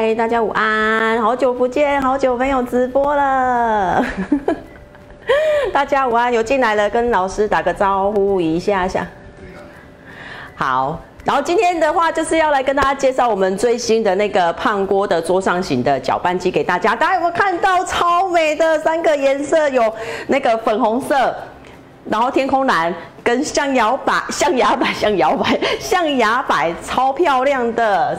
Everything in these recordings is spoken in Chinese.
嗨，大家午安，好久不见，好久没有直播了。大家午安，有进来了，跟老师打个招呼一下下。好，然后今天的话就是要来跟大家介绍我们最新的那个胖锅的桌上型的搅拌机给大家。大家有没有看到超美的3个颜色？有那个粉红色，然后天空蓝跟象牙白，超漂亮的。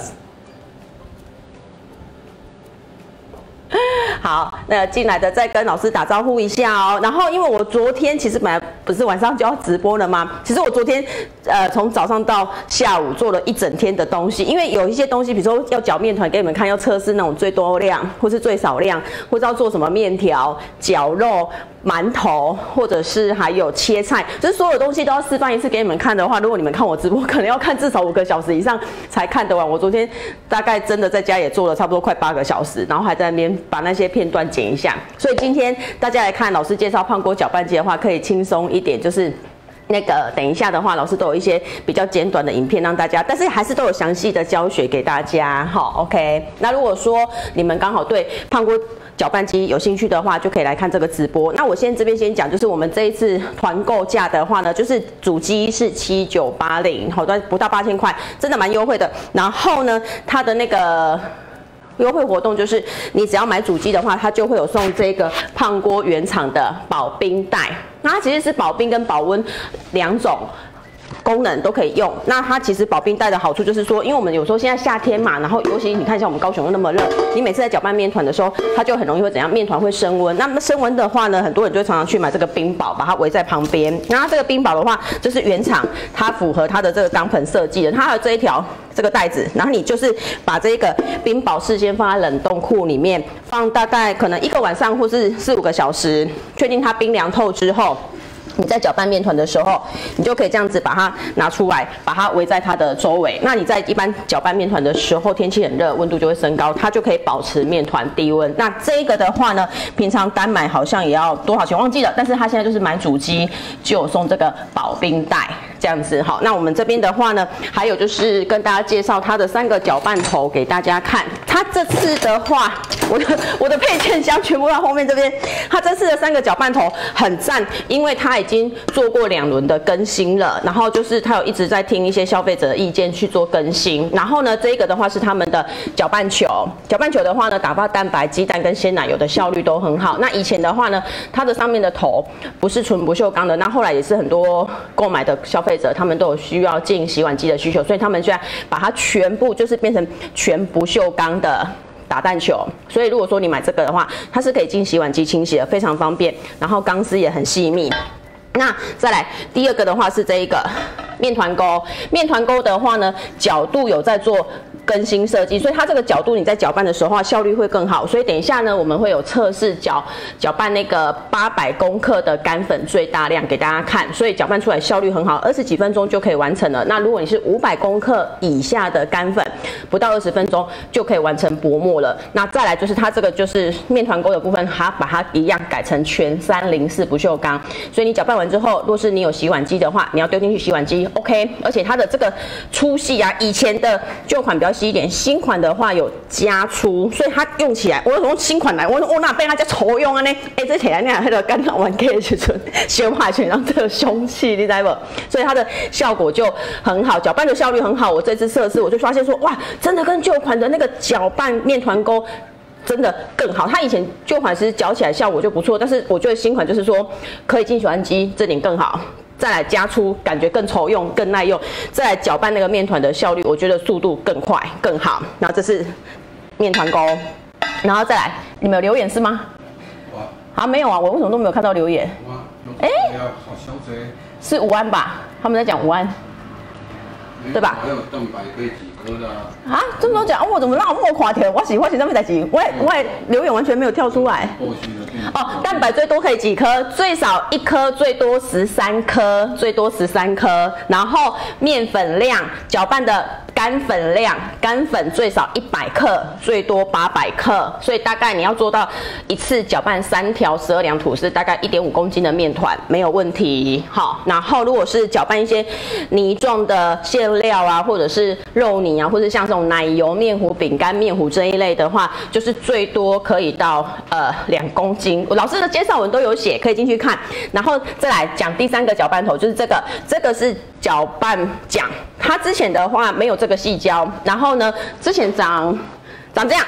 好，那进来的再跟老师打招呼一下哦。然后，因为我昨天其实本来不是晚上就要直播了吗？其实我昨天从早上到下午做了一整天的东西，因为有一些东西，比如说要搅面团给你们看，要测试那种最多量或是最少量，或者要做什么面条、绞肉、馒头，或者是还有切菜，就是所有东西都要示范一次给你们看的话，如果你们看我直播，可能要看至少5个小时以上才看得完。我昨天大概真的在家也做了差不多快8个小时，然后还在那边把那些片段剪一下。所以今天大家来看老师介绍胖锅搅拌机的话，可以轻松一点，就是那个等一下的话，老师都有一些比较简短的影片让大家，但是还是都有详细的教学给大家。好 ，OK。那如果说你们刚好对胖锅搅拌机有兴趣的话，就可以来看这个直播。那我这边先讲，就是我们这一次团购价的话呢，就是主机是7980，好，不到8000块，真的蛮优惠的。然后呢，它的那个优惠活动就是，你只要买主机的话，它就会有送这个胖锅原厂的保冰袋。那它其实是保冰跟保温2种功能都可以用。那它其实保冰袋的好处就是说，因为我们有时候现在夏天嘛，然后尤其你看像我们高雄又那么热，你每次在搅拌面团的时候，它就很容易会怎样？面团会升温。那么升温的话呢，很多人就会常常去买这个冰宝，把它围在旁边。然后这个冰宝的话，就是原厂它符合它的这个钢盆设计的，它还有这一条这个袋子，然后你就是把这个冰宝事先放在冷冻库里面，放大概可能1个晚上或是4、5个小时，确定它冰凉透之后。你在搅拌面团的时候，你就可以这样子把它拿出来，把它围在它的周围。那你在一般搅拌面团的时候，天气很热，温度就会升高，它就可以保持面团低温。那这个的话呢，平常单买好像也要多少钱忘记了，但是它现在就是买主机就有送这个保冰袋这样子。好，那我们这边的话呢，还有就是跟大家介绍它的3个搅拌头给大家看。它这次的话，我的配件箱全部在后面这边。它这次的3个搅拌头很赞，因为它已经做过2轮的更新了，然后就是他有一直在听一些消费者的意见去做更新。然后呢，这个的话是他们的搅拌球，搅拌球的话呢，打发蛋白、鸡蛋跟鲜奶油的效率都很好。那以前的话呢，它的上面的头不是纯不锈钢的，那后来也是很多购买的消费者他们都有需要进洗碗机的需求，所以他们现在把它全部就是变成全不锈钢的打蛋球，所以如果说你买这个的话，它是可以进洗碗机清洗的，非常方便。然后钢丝也很细密。那再来第2个的话是这一个面团钩，面团钩的话呢，角度有在做更新设计，所以它这个角度你在搅拌的时候效率会更好。所以等一下呢，我们会有测试搅拌那个800公克的干粉最大量给大家看，所以搅拌出来效率很好，20几分钟就可以完成了。那如果你是500公克以下的干粉，不到20分钟就可以完成薄膜了。那再来就是它这个就是面团钩的部分，它把它一样改成全304不锈钢，所以你搅拌完之后，若是你有洗碗机的话，你要丢进去洗碗机 OK。而且它的这个粗细啊，以前的旧款比较细一点，新款的话有加粗，所以它用起来，我用新款来，我那被它叫粗用啊呢，这起来那那个干燥完 K 的时阵，小拍全让这个凶器，你知道不？所以它的效果就很好，搅拌的效率很好。我这次测试我就发现说，哇，真的跟旧款的那个搅拌面团钩真的更好。它以前旧款其实搅起来效果就不错，但是我觉得新款就是说可以进洗碗机，这点更好。再来加粗，感觉更稠用、更耐用。再来搅拌那个面团的效率，我觉得速度更快、更好。然后这是面团钩，然后再来，你们有留言是吗？啊，没有啊，我为什么都没有看到留言？是午安吧？他们在讲午安，对吧？ 还有蛋白可以几颗的啊？这么多讲，我怎么让我那么快跳？我是什么代志？我留言完全没有跳出来。哦，蛋白最多可以几颗？最少1颗，最多13颗，最多13颗。然后面粉量，搅拌的干粉量，干粉最少100克，最多800克，所以大概你要做到一次搅拌3条12两吐司，大概1.5公斤的面团没有问题。好，然后如果是搅拌一些泥状的馅料啊，或者是肉泥啊，或者像这种奶油面糊、饼干面糊这一类的话，就是最多可以到2公斤。老师的介绍文都有写，可以进去看。然后再来讲第3个搅拌头，就是这个是搅拌桨，它之前的话没有这个细胶，然后呢，之前长这样。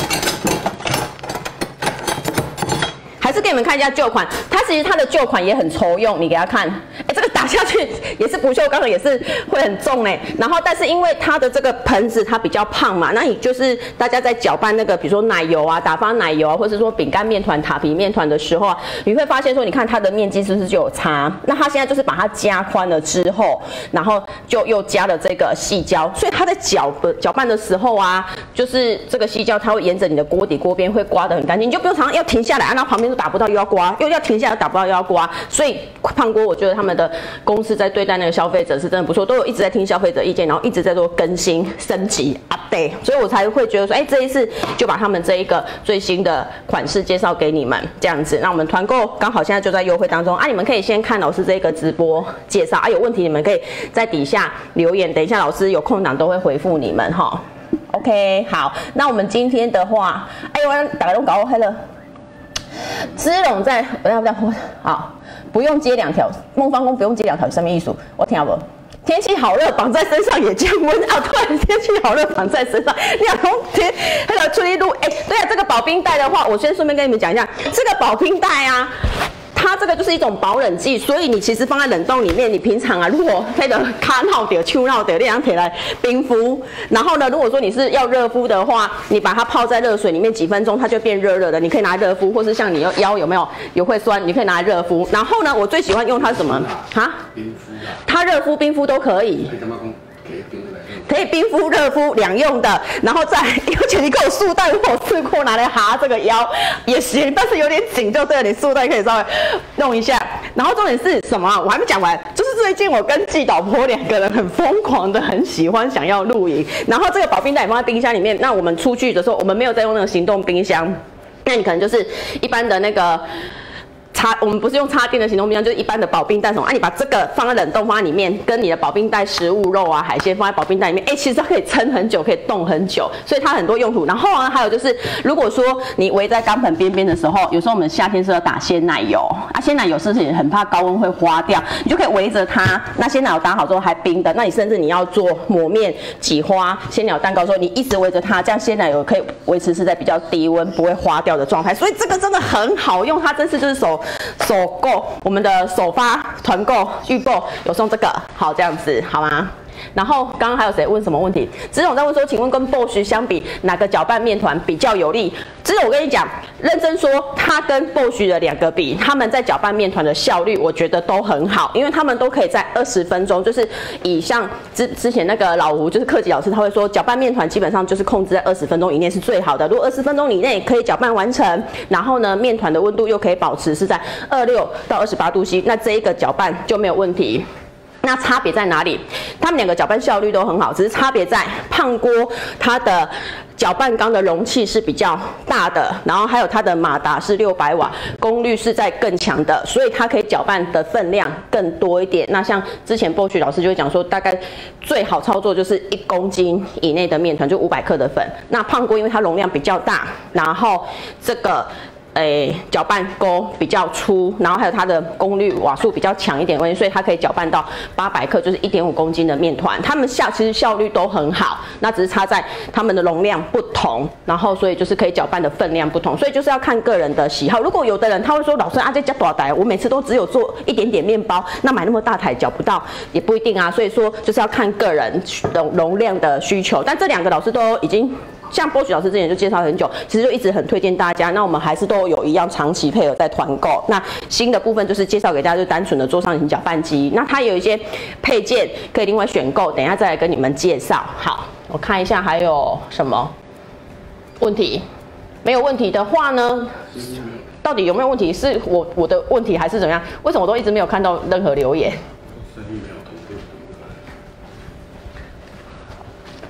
还是给你们看一下旧款，它其实它的旧款也很抽用，你给它看，这个打下去也是不锈钢的，也是会很重哎。然后，但是因为它的这个盆子它比较胖嘛，那你就是大家在搅拌那个，比如说奶油啊、打发奶油啊，或者是说饼干面团、塔皮面团的时候啊，你会发现说，你看它的面积是不是就有差？那它现在就是把它加宽了之后，然后就又加了这个细胶，所以它在搅拌的时候啊，就是这个细胶它会沿着你的锅底锅边会刮得很干净，你就不用常常要停下来，然后旁边打不到又要刮，又要停下来打不到又要刮，所以胖锅我觉得他们的公司在对待那个消费者是真的不错，都有一直在听消费者意见，然后一直在做更新、升级、update， 所以我才会觉得说，这一次就把他们这一个最新的款式介绍给你们，这样子。那我们团购刚好现在就在优惠当中啊，你们可以先看老师这个直播介绍啊，有问题你们可以在底下留言，等一下老师有空档都会回复你们哈。OK， 好，那我们今天的话，我打个龙搞黑了。支笼在，好，不用接2条，孟方公不用接2条，什么意思？我听不。天气好热，绑在身上也降温啊！对，天气好热，绑在身上，你要从天那个出一路，对啊，这个保冰袋的话，我先顺便跟你们讲一下，这个保冰袋啊。它这个就是一种保冷剂，所以你其实放在冷冻里面，你平常啊，如果那个卡闹掉、秋闹掉，这样铁来冰敷。然后呢，如果说你是要热敷的话，你把它泡在热水里面几分钟，它就变热热的，你可以拿来热敷，或是像你腰有没有会酸，你可以拿来热敷。然后呢，我最喜欢用它什么啊？冰敷啊。它热敷、冰敷都可以。可以冰敷、热敷两用的，然后再而且你给我束带，如果我试过拿来哈这个腰也行，但是有点紧就对了，你束带可以稍微弄一下。然后重点是什么？我还没讲完，就是最近我跟季导婆2个人很疯狂的很喜欢想要露营，然后这个保冰袋也放在冰箱里面。那我们出去的时候，我们没有在用那个行动冰箱，那你可能就是一般的那个。我们不是用插电的行动冰箱，就是一般的保冰袋什么啊？你把这个放在冷冻放在里面，跟你的保冰袋食物、肉啊、海鲜放在保冰袋里面，其实它可以撑很久，可以冻很久，所以它很多用途。然后呢，还有就是，如果说你围在钢盆边边的时候，有时候我们夏天是要打鲜奶油啊，鲜奶油是不是很怕高温会花掉？你就可以围着它，那鲜奶油打好之后还冰的，那你甚至你要做抹面、挤花、鲜奶油蛋糕的时候，你一直围着它，这样鲜奶油可以维持是在比较低温不会花掉的状态。所以这个真的很好用，它真是就是手购，我们的首发团购预购有送这个，好这样子好吗？然后刚刚还有谁问什么问题？子总在问说，请问跟 Bosch 相比，哪个搅拌面团比较有利？子总我跟你讲，认真说，它跟 Bosch 的2个比，他们在搅拌面团的效率，我觉得都很好，因为他们都可以在20分钟，就是以像之前那个老吴，就是克吉老师，他会说搅拌面团基本上就是控制在20分钟以内是最好的。如果20分钟以内可以搅拌完成，然后呢，面团的温度又可以保持是在26到28度 C， 那这一个搅拌就没有问题。那差别在哪里？他们2个搅拌效率都很好，只是差别在胖锅它的搅拌缸的容器是比较大的，然后还有它的马达是600瓦，功率是在更强的，所以它可以搅拌的分量更多一点。那像之前 Bosch 老师就会讲说，大概最好操作就是1公斤以内的面团，就500克的粉。那胖锅因为它容量比较大，然后这个搅拌钩比较粗，然后还有它的功率瓦数比较强一点的关系，所以它可以搅拌到800克，就是1.5公斤的面团。它们其实效率都很好，那只是差在它们的容量不同，然后所以就是可以搅拌的分量不同，所以就是要看个人的喜好。如果有的人他会说，老师啊，这加多大？我每次都只有做一点点面包，那买那么大台搅不到也不一定啊。所以说就是要看个人容量的需求。但这2个老师都已经。像Bosch老师之前就介绍很久，其实就一直很推荐大家。那我们还是都有一样长期配合在团购。那新的部分就是介绍给大家，就单纯的桌上型搅拌机。那它有一些配件可以另外选购，等一下再来跟你们介绍。好，我看一下还有什么问题？没有问题的话呢，到底有没有问题？是我的问题还是怎么样？为什么我都一直没有看到任何留言？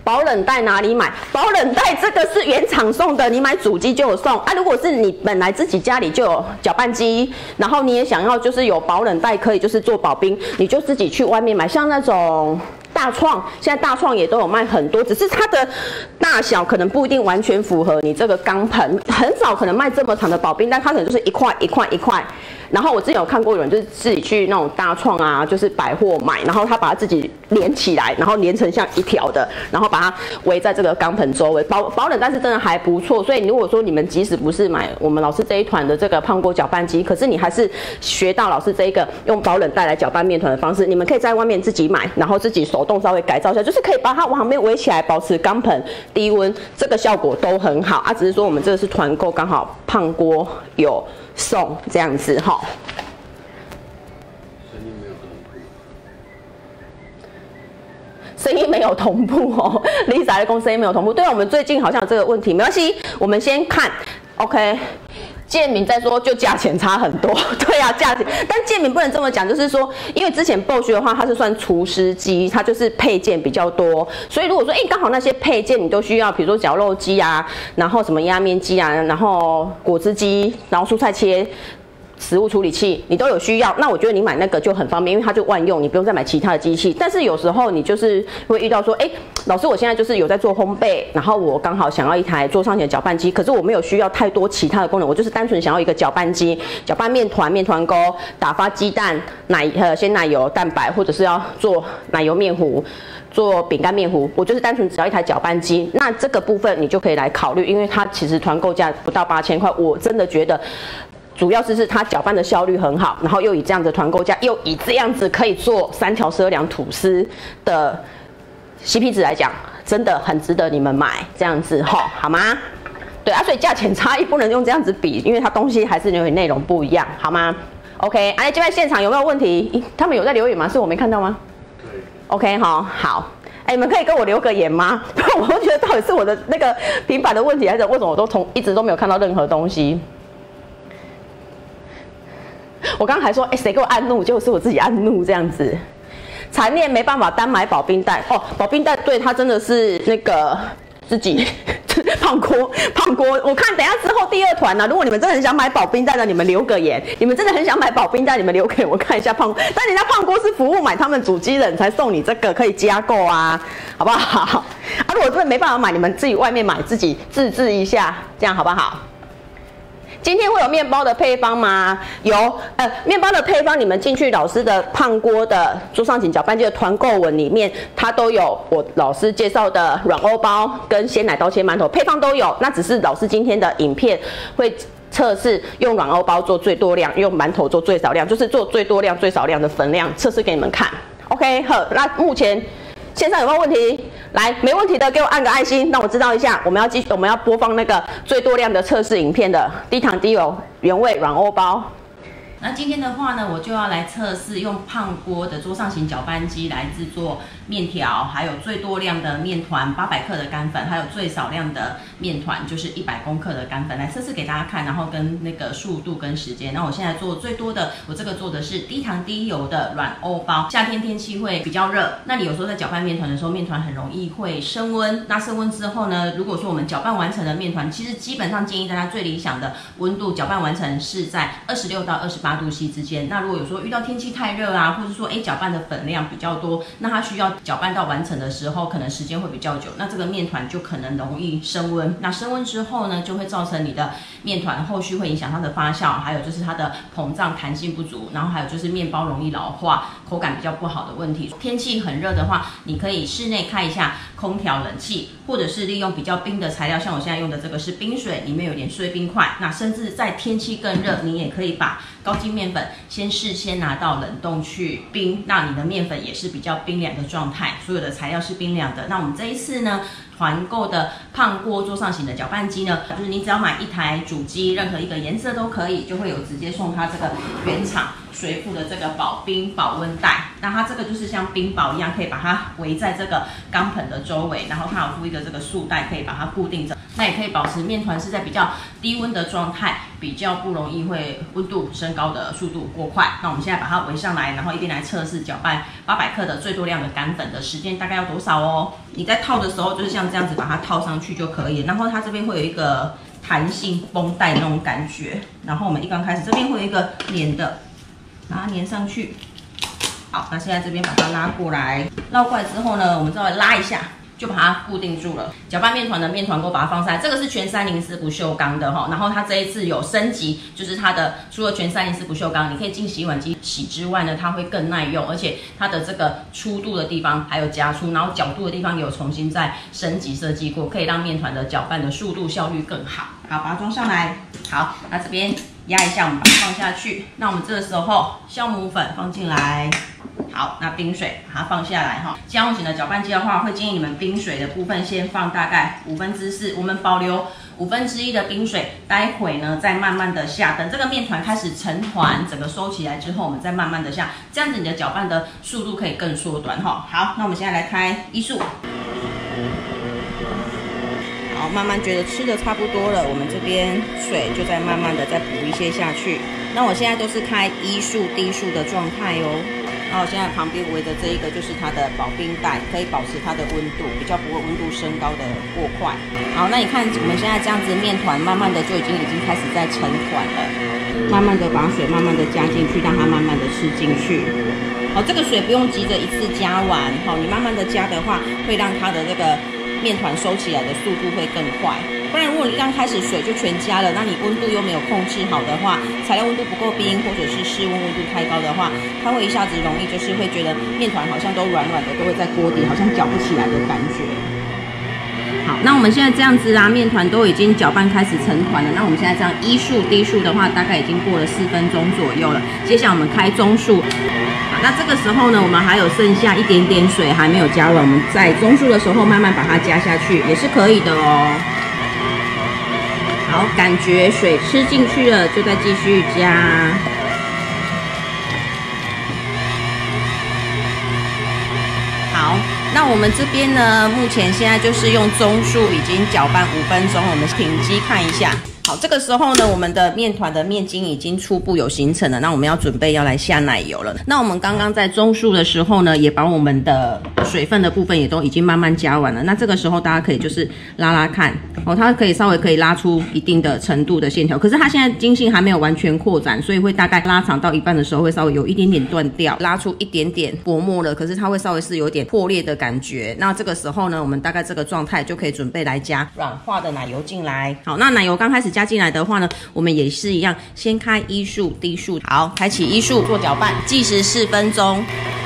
保冷袋哪里买？保冷袋这个是原厂送的，你买主机就有送啊。如果是你本来自己家里就有搅拌机，然后你也想要就是有保冷袋可以就是做保冰，你就自己去外面买，像那种。大创现在大创也都有卖很多，只是它的大小可能不一定完全符合你这个钢盆，很少可能卖这么长的保冰袋，它可能就是一块一块一块。然后我之前有看过有人就是自己去那种大创啊，就是百货买，然后他把它自己连起来，然后连成像一条的，然后把它围在这个钢盆周围。保冷袋是真的还不错，所以如果说你们即使不是买我们老师这一团的这个胖锅搅拌机，可是你还是学到老师这一个用保冷袋来搅拌面团的方式，你们可以在外面自己买，然后自己手动稍微改造一下，就是可以把它往旁边围起来，保持钢盆低温，这个效果都很好啊。只是说我们这个是团购，刚好胖锅有送这样子哈。声音没有同步哦 ，Lisa 的公司声音没有同步。对啊，我们最近好像有这个问题，没关系，我们先看 ，OK。建明在说，就价钱差很多，对啊，价钱，但建明不能这么讲，就是说，因为之前 Bosch 的话，它是算厨师机，它就是配件比较多，所以如果说，刚好那些配件你都需要，比如说绞肉机啊，然后什么压面机啊，然后果汁机，然后蔬菜切。食物处理器你都有需要，那我觉得你买那个就很方便，因为它就万用，你不用再买其他的机器。但是有时候你就是会遇到说，老师，我现在就是有在做烘焙，然后我刚好想要一台桌上型的搅拌机，可是我没有需要太多其他的功能，我就是单纯想要一个搅拌机，搅拌面团、面团沟、打发鸡蛋、鲜奶油、蛋白，或者是要做奶油面糊。做饼干面糊，我就是单纯只要一台搅拌机，那这个部分你就可以来考虑，因为它其实团购价不到8000块，我真的觉得。主要是它搅拌的效率很好，然后又以这样的团购价，又以这样子可以做3条12两吐司的 CP 值来讲，真的很值得你们买这样子吼，好吗？对啊，所以价钱差异不能用这样子比，因为它东西还是有点内容不一样，好吗 ？OK， 就在现场有没有问题？他们有在留言吗？是我没看到吗？对。OK 好。你们可以跟我留个言吗？我都觉得到底是我的那个平板的问题，还是为什么我一直都没有看到任何东西？我刚刚还说，谁给我按怒？结果是我自己按怒这样子。残念没办法单买保冰袋哦，保冰袋对它真的是那个自己胖锅。我看等一下之后第2团呢，如果你们真的很想买保冰袋的，你们留个言。你们真的很想买保冰袋，你们留给我看一下胖锅。但人家胖锅是服务买他们主机人才送你这个，可以加购啊，好不好？如果真的没办法买，你们自己外面买，自己自制一下，这样好不好？今天会有面包的配方吗？有，面包的配方你们进去老师的胖锅的桌上型搅拌机的团购文里面，它都有我老师介绍的软欧包跟鲜奶刀切馒头配方都有。那只是老师今天的影片会测试用软欧包做最多量，用馒头做最少量，就是做最多量最少量的分量测试给你们看。OK， 好，那目前线上有没有问题？来，没问题的给我按个爱心，让我知道一下。我们要播放那个最多量的测试影片的低糖低油原味软欧包。 那今天的话呢，我就要来测试用胖锅的桌上型搅拌机来制作面条，还有最多量的面团800克的干粉，还有最少量的面团就是100公克的干粉，来测试给大家看，然后跟那个速度跟时间。那我现在做最多的，我这个做的是低糖低油的软欧包。夏天天气会比较热，那你有时候在搅拌面团的时候，面团很容易会升温。那升温之后呢，如果说我们搅拌完成的面团，其实基本上建议大家最理想的温度搅拌完成是在26到28度C 之间。那如果有时候遇到天气太热啊，或者说搅拌的粉量比较多，那它需要搅拌到完成的时候，可能时间会比较久，那这个面团就可能容易升温。那升温之后呢，就会造成你的面团后续会影响它的发酵，还有就是它的膨胀弹性不足，然后还有就是面包容易老化，口感比较不好的问题。天气很热的话，你可以室内开一下空调冷气，或者是利用比较冰的材料，像我现在用的这个是冰水，里面有点碎冰块。那甚至在天气更热，你也可以把高筋面粉事先拿到冷冻去冰，那你的面粉也是比较冰凉的状态，所有的材料是冰凉的。那我们这一次呢，团购的胖锅桌上型的搅拌机呢，就是你只要买一台主机，任何一个颜色都可以，就会有直接送它这个原厂随附的这个保冰保温袋。那它这个就是像冰雹一样，可以把它围在这个钢盆的周围，然后它有附一个这个束带，可以把它固定着。那也可以保持面团是在比较低温的状态， 比较不容易会温度升高的速度过快。那我们现在把它围上来，然后一边来测试搅拌800克的最多量的干粉的时间大概要多少哦。你在套的时候就是像这样子把它套上去就可以，然后它这边会有一个弹性绷带那种感觉，然后我们一刚开始这边会有一个粘的，把它粘上去。好，那现在这边把它拉过来，绕过来之后呢，我们稍微拉一下，就把它固定住了。搅拌面团的面团锅把它放上来，这个是全304不锈钢的哈。然后它这一次有升级，就是它的除了全304不锈钢，你可以进洗碗机洗之外呢，它会更耐用，而且它的这个粗度的地方还有加粗，然后角度的地方也有重新再升级设计过，可以让面团的搅拌的速度效率更好。好，把它装上来。好，那这边压一下，我们把它放下去。那我们这个时候酵母粉放进来。好，那冰水把它放下来哈。家用型的搅拌机的话，会建议你们冰水的部分先放大概4/5，我们保留1/5的冰水，待会呢再慢慢的下，等这个面团开始成团，整个收起来之后，我们再慢慢的下，这样子你的搅拌的速度可以更缩短哈。好，那我们现在来开1速。好，慢慢觉得吃的差不多了，我们这边水就再慢慢的再补一些下去。那我现在都是开1速低速的状态哦。那我现在旁边围的这一个就是它的保冰袋，可以保持它的温度，比较不会温度升高的过快。好，那你看我们现在这样子面团慢慢的就已经开始在成团了，慢慢的把水慢慢的加进去，让它慢慢的吃进去。好，这个水不用急着一次加完，好，你慢慢的加的话，会让它的这个面团收起来的速度会更快。不然如果你刚开始水就全加了，那你温度又没有控制好的话，材料温度不够冰，或者是室温温度太高的话，它会一下子容易就是会觉得面团好像都软软的，都会在锅底好像搅不起来的感觉。好，那我们现在这样子啊，面团都已经搅拌开始成团了。那我们现在这样1速低速的话，大概已经过了4分钟左右了。接下来我们开中速。好，那这个时候呢，我们还有剩下一点点水还没有加完，我们在中速的时候慢慢把它加下去，也是可以的哦。好，感觉水吃进去了，就再继续加。好，那我们这边呢，目前现在就是用中速已经搅拌5分钟，我们停机看一下。好，这个时候呢，我们的面团的面筋已经初步有形成了，那我们要准备要来下奶油了。那我们刚刚在中速的时候呢，也把我们的水分的部分也都已经慢慢加完了。那这个时候大家可以就是拉拉看，哦，它可以稍微可以拉出一定的程度的线条，可是它现在筋性还没有完全扩展，所以会大概拉长到一半的时候会稍微有一点点断掉，拉出一点点薄膜了，可是它会稍微是有点破裂的感觉。那这个时候呢，我们大概这个状态就可以准备来加软化的奶油进来。好，那奶油刚开始加进来的话呢，我们也是一样，先开1速低速。好，开启1速做搅拌，计时4分钟。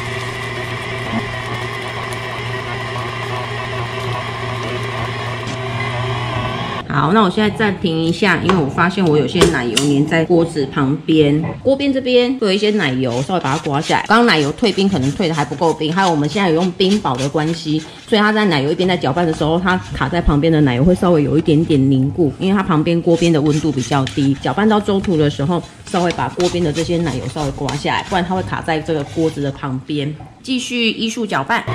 好，那我现在暂停一下，因为我发现我有些奶油粘在锅子旁边，锅边这边会有一些奶油，稍微把它刮下来。刚刚奶油退冰可能退的还不够冰，还有我们现在有用冰保的关系，所以它在奶油一边在搅拌的时候，它卡在旁边的奶油会稍微有一点点凝固，因为它旁边锅边的温度比较低。搅拌到中途的时候，稍微把锅边的这些奶油稍微刮下来，不然它会卡在这个锅子的旁边。继续1速搅拌。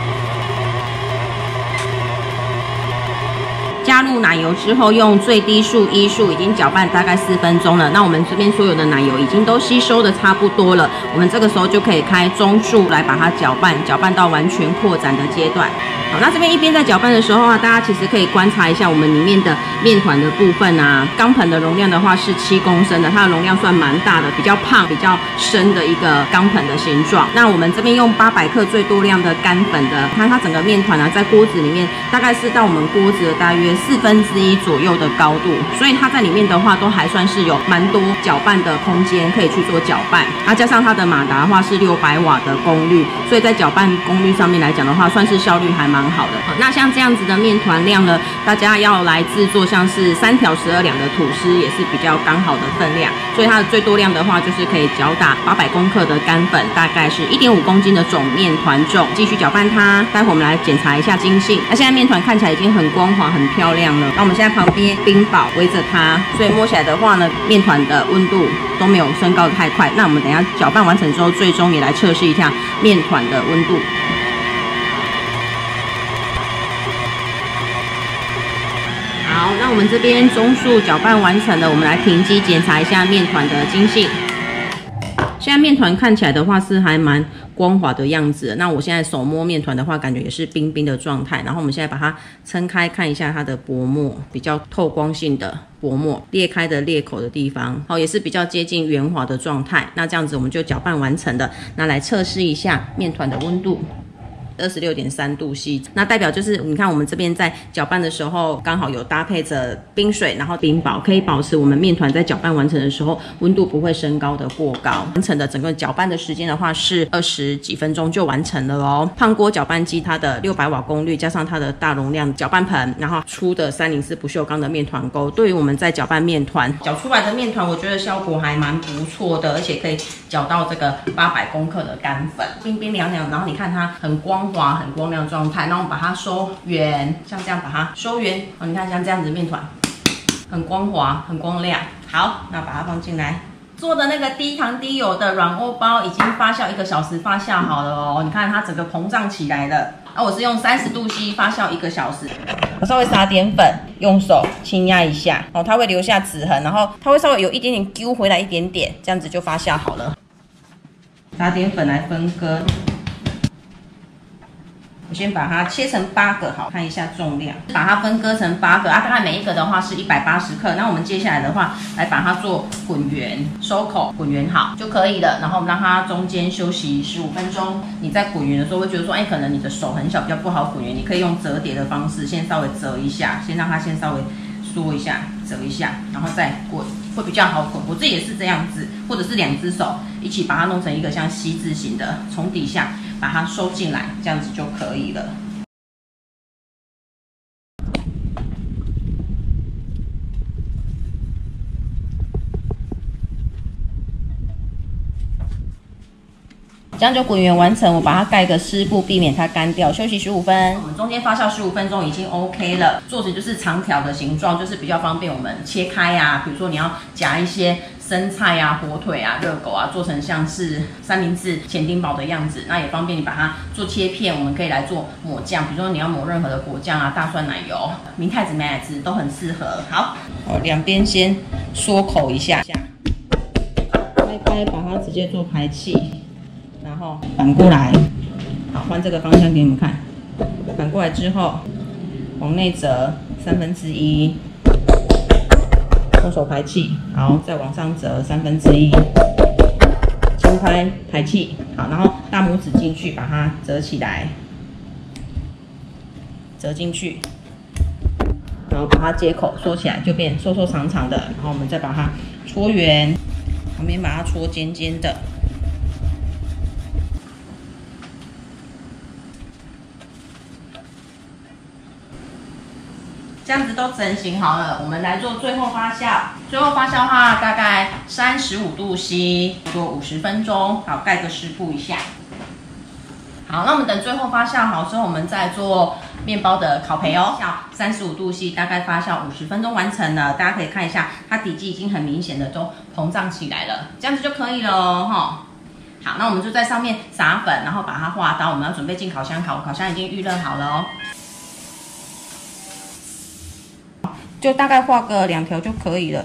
加入奶油之后，用最低速1速已经搅拌大概4分钟了。那我们这边所有的奶油已经都吸收的差不多了，我们这个时候就可以开中速来把它搅拌，搅拌到完全扩展的阶段。好，那这边一边在搅拌的时候啊，大家其实可以观察一下我们里面的面团的部分啊。钢盆的容量的话是7公升的，它的容量算蛮大的，比较胖、比较深的一个钢盆的形状。那我们这边用800克最多量的干粉的，它整个面团啊，在锅子里面大概是到我们锅子的大约1/4左右的高度，所以它在里面的话都还算是有蛮多搅拌的空间可以去做搅拌。加上它的马达的话是600瓦的功率，所以在搅拌功率上面来讲的话，算是效率还蛮好的。那像这样子的面团量呢，大家要来制作像是3条12两的吐司也是比较刚好的分量，所以它的最多量的话就是可以搅打800公克的干粉，大概是1.5公斤的总面团重。继续搅拌它，待会我们来检查一下筋性。那现在面团看起来已经很光滑、很漂亮了。那我们现在旁边冰保围着它，所以摸起来的话呢，面团的温度都没有升高得太快。那我们等一下搅拌完成之后，最终也来测试一下面团的温度。好，那那我们这边中速搅拌完成了，我们来停机检查一下面团的筋性。现在面团看起来的话是还蛮光滑的样子，那我现在手摸面团的话，感觉也是冰冰的状态。然后我们现在把它撑开，看一下它的薄膜，比较透光性的薄膜，裂开的裂口的地方，好，也是比较接近圆滑的状态。那这样子我们就搅拌完成了。那来测试一下面团的温度。26.3度C， 那代表就是你看我们这边在搅拌的时候，刚好有搭配着冰水，然后冰雹，可以保持我们面团在搅拌完成的时候温度不会升高的过高。完成的整个搅拌的时间的话是20几分钟就完成了哦。胖锅搅拌机它的600瓦功率加上它的大容量搅拌盆，然后粗的304不锈钢的面团钩，对于我们在搅拌面团搅出来的面团，我觉得效果还蛮不错的，而且可以搅到这个800公克的干粉，冰冰凉凉，然后你看它很光滑、很光亮的状态。那我们把它收圆，像这样把它收圆，你看像这样子的面团，很光滑、很光亮。好，那把它放进来。做的那个低糖低油的软欧包已经发酵1个小时，发酵好了哦。你看它整个膨胀起来了。我是用30度C 发酵1个小时。我稍微撒点粉，用手轻压一下，它会留下指痕，然后它会稍微有一点点揪回来一点点，这样子就发酵好了。撒点粉来分割。我先把它切成8个，好，看一下重量，把它分割成8个啊，大概每一个的话是180克。那我们接下来的话，来把它做滚圆，收口滚圆好就可以了。然后我们让它中间休息15分钟。你在滚圆的时候会觉得说，可能你的手很小，比较不好滚圆，你可以用折叠的方式，先稍微折一下，先让它先稍微缩一下，折一下，然后再滚，会比较好滚。我自己也是这样子，或者是2只手一起把它弄成一个像 C 字形的，从底下把它收进来，这样子就可以了。这样就滚圆完成，我把它盖个湿布，避免它干掉，休息15分。我们中间发酵15分钟已经 OK 了，做成就是长条的形状，就是比较方便我们切开啊。比如说你要夹一些生菜啊、火腿啊、热狗啊，做成像是三明治、咸丁堡的样子，那也方便你把它做切片。我们可以来做抹酱，比如说你要抹任何的果酱啊、大蒜奶油、明太子、美乃滋都很适合。好，两边先缩口一下，开，把它直接做排气。然后反过来，好，换这个方向给你们看。反过来之后，往内折1/3，用手排气，好，再往上折1/3，轻拍排气，好，然后大拇指进去把它折起来，折进去，然后把它接口缩起来，就变瘦瘦长长的。然后我们再把它搓圆，旁边把它搓尖尖的。这样子都整形好了，我们来做最后发酵。最后发酵的话，大概35度C， 做50分钟。好，盖个湿布一下。好，那我们等最后发酵好之后，我们再做面包的烤培哦。35度C， 大概发酵50分钟完成了。大家可以看一下，它底基已经很明显的都膨胀起来了，这样子就可以了哦。好，那我们就在上面撒粉，然后把它画刀。我们要准备进烤箱烤，烤箱已经预热好了哦。就大概画个2条就可以了。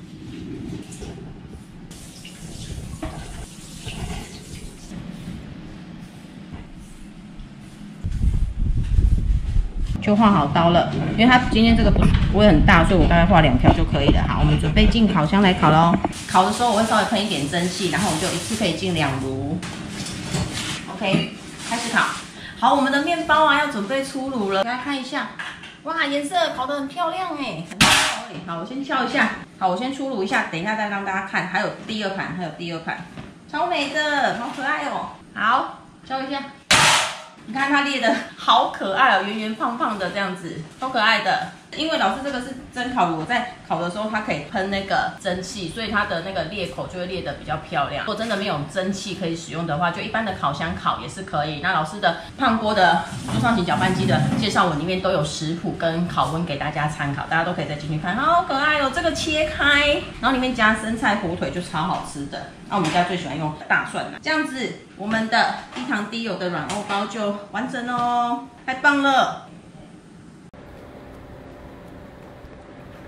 就画好刀了，因为它今天这个不会很大，所以我大概画2条就可以了。好，我们准备进烤箱来烤咯。烤的时候我会稍微喷一点蒸汽，然后我们就一次可以进2炉。OK， 开始烤。好，我们的面包啊要准备出炉了，大家看一下。哇，颜色烤得很漂亮哎，很漂亮哎。好，我先敲一下。好，我先出炉一下，等一下再让大家看。还有第2盘，超美的，好可爱哦。好，敲一下。你看它裂的好可爱哦，圆圆胖胖的这样子，超可爱的。因为老师这个是蒸烤炉，我在烤的时候它可以喷那个蒸汽，所以它的那个裂口就会裂得比较漂亮。如果真的没有蒸汽可以使用的话，就一般的烤箱烤也是可以。那老师的胖锅的桌上型搅拌机的介绍文里面都有食谱跟烤温给大家参考，大家都可以再进去看。好可爱哦，这个切开，然后里面加生菜、火腿就超好吃的。那我们家最喜欢用大蒜了，这样子我们的低糖低油的软欧包就完成哦，太棒了！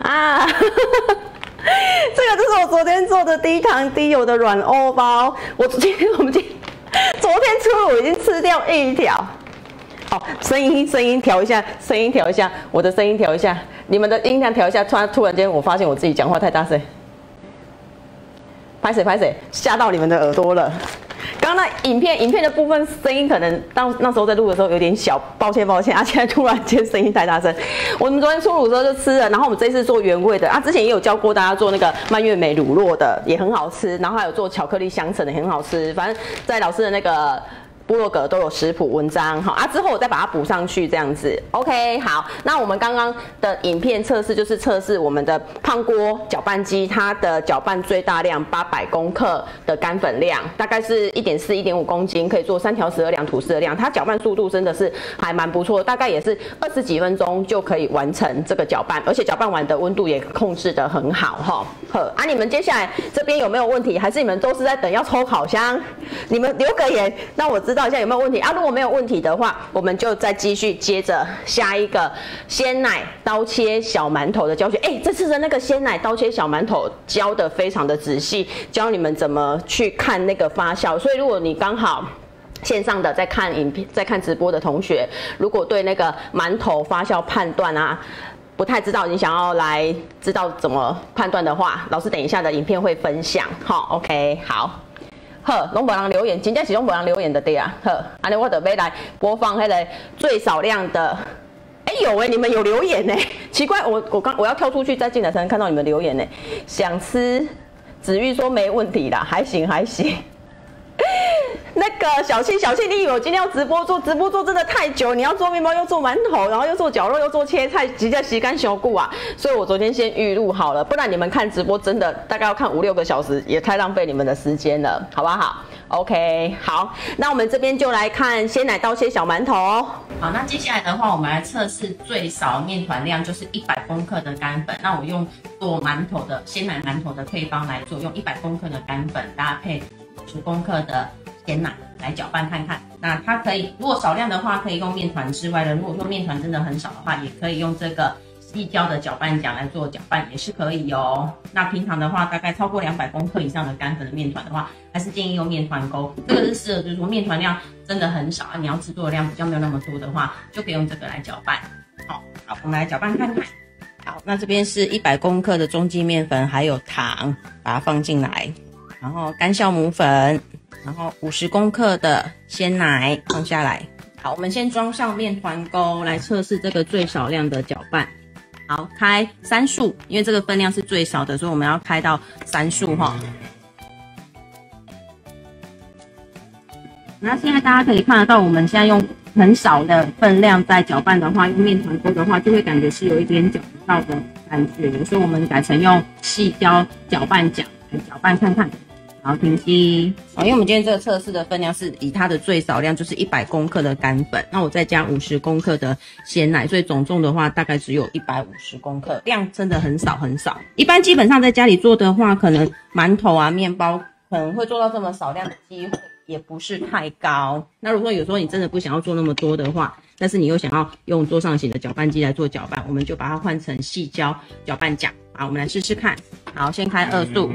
啊，这个就是我昨天做的低糖低油的软欧包。我们昨天出炉已经吃掉1条。好，声音调一下，我的声音调一下，你们的音量调一下。突然间，我发现我自己讲话太大声，拍谁，吓到你们的耳朵了。刚刚那影片的部分声音可能到那时候在录的时候有点小，抱歉啊！现在突然间声音太大声。我们昨天出炉的时候就吃了，然后我们这次做原味的啊，之前也有教过大家做那个蔓越莓乳酪的，也很好吃，然后还有做巧克力香橙的，也很好吃。反正在老师的那个部落格都有食谱文章，好啊，之后我再把它补上去，这样子 ，OK， 好。那我们刚刚的影片测试就是测试我们的胖锅搅拌机，它的搅拌最大量800公克的干粉量，大概是1.4、1.5公斤，可以做3条12两吐司的量。它搅拌速度真的是还蛮不错，大概也是20几分钟就可以完成这个搅拌，而且搅拌完的温度也控制得很好哈。好啊，你们接下来这边有没有问题？还是你们都是在等要抽烤箱？你们留个言，让我知道一下有没有问题啊？如果没有问题的话，我们就再继续接着下一个鲜奶刀切小馒头的教学。这次的那个鲜奶刀切小馒头教的非常的仔细，教你们怎么去看那个发酵。所以如果你刚好线上的在看影片、在看直播的同学，如果对那个馒头发酵判断啊不太知道，你想要来知道怎么判断的话，老师等一下的影片会分享。好 ，OK， 好。好，拢无人留言，真正是拢无人留言的对啊。好，安尼我就要来播放那个最少量的。有你们有留言呢？奇怪，我要跳出去再进来才能看到你们留言呢。想吃，子玉说没问题啦，还行。那个小庆，你以为我今天要直播做真的太久？你要做面包，又做馒头，然后又做绞肉，又做切菜，直接洗干修固啊！所以我昨天先预录好了，不然你们看直播真的大概要看5、6个小时，也太浪费你们的时间了，好不好 ？OK， 好，那我们这边就来看鲜奶刀切小馒头哦。 好，那接下来的话，我们来测试最少面团量，就是100公克的干粉。那我用做馒头的鲜奶馒头的配方来做，用100公克的干粉搭配50公克的鲜奶来搅拌看看。那它可以，如果少量的话，可以用面团之外的；如果说面团真的很少的话，也可以用这个细胶的搅拌桨来做搅拌，也是可以哦。那平常的话，大概超过200公克以上的干粉的面团的话，还是建议用面团钩。这个是适合，就是说面团量真的很少，你要制作的量比较没有那么多的话，就可以用这个来搅拌。好，我们来搅拌看看。好，那这边是100公克的中筋面粉，还有糖，把它放进来，然后干酵母粉。然后50公克的鲜奶放下来。好，我们先装上面团钩来测试这个最少量的搅拌。好，开3速，因为这个分量是最少的，所以我们要开到3速哈。那现在大家可以看得到，我们现在用很少的分量在搅拌的话，用面团钩的话，就会感觉是有一点搅不到的感觉，所以我们改成用细胶搅拌桨来搅拌看看。好，停机。因为我们今天这个测试的分量是以它的最少量就是100公克的干粉，那我再加50公克的鲜奶，所以总重的话大概只有150公克，量真的很少。一般基本上在家里做的话，可能馒头啊、面包可能会做到这么少量的机会也不是太高。那如果有时候你真的不想要做那么多的话，但是你又想要用桌上型的搅拌机来做搅拌，我们就把它换成细胶搅拌桨。好，我们来试试看。好，先开2速。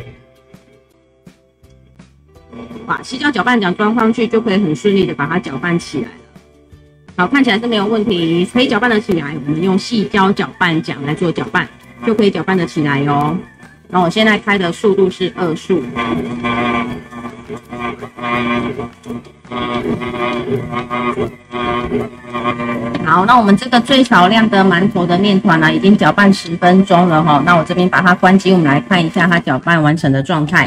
哇，细胶搅拌桨装上去就可以很顺利的把它搅拌起来了。好，看起来是没有问题，可以搅拌得起来。我们用细胶搅拌桨来做搅拌，就可以搅拌得起来哦。然后我现在开的速度是2速。好，那我们这个最少量的馒头的面团呢，已经搅拌10分钟了哈。那我这边把它关机，我们来看一下它搅拌完成的状态。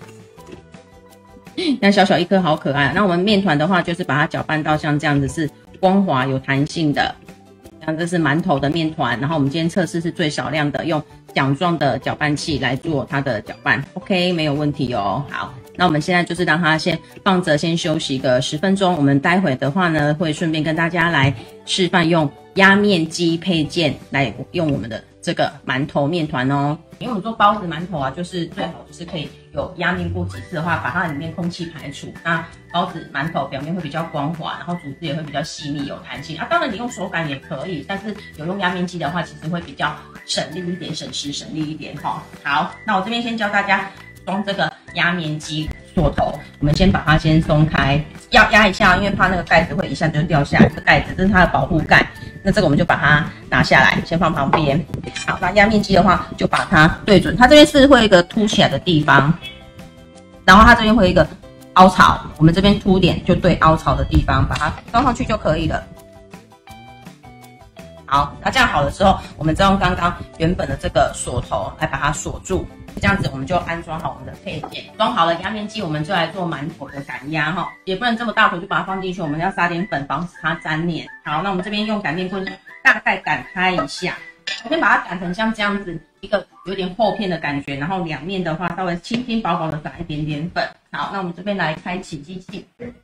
那小小一颗好可爱。那我们面团的话，就是把它搅拌到像这样子是光滑有弹性的，像这是馒头的面团。然后我们今天测试是最少量的，用桨状的搅拌器来做它的搅拌 ，OK， 没有问题哦。好，那我们现在就是让它先放着，先休息个10分钟。我们待会的话呢，会顺便跟大家来示范用压面机配件来用我们的这个馒头面团哦。因为我们做包子、馒头啊，就是最好就是可以有压面过几次的话，把它里面空气排除，那包子馒头表面会比较光滑，然后组织也会比较细腻有弹性啊。当然你用手擀也可以，但是有用压面机的话，其实会比较省力一点，省时省力一点哈。好，那我这边先教大家装这个压面机锁头，我们先把它先松开，要压一下，因为怕那个盖子会一下就掉下来。这盖子这是它的保护盖，那这个我们就把它拿下来，先放旁边。好，那压面机的话，就把它对准，它这边是会有一个凸起来的地方，然后它这边会有一个凹槽，我们这边凸点就对凹槽的地方，把它装上去就可以了。好，那这样好了之后，我们再用刚刚原本的这个锁头来把它锁住，这样子我们就安装好我们的配件。装好了压面机，我们就来做馒头的擀压哈，也不能这么大头就把它放进去，我们要撒点粉防止它粘黏。好，那我们这边用擀面棍大概擀开一下，我先把它擀成像这样子一个有点厚片的感觉，然后两面的话稍微轻轻薄薄的撒一点点粉。好，那我们这边来开启机器。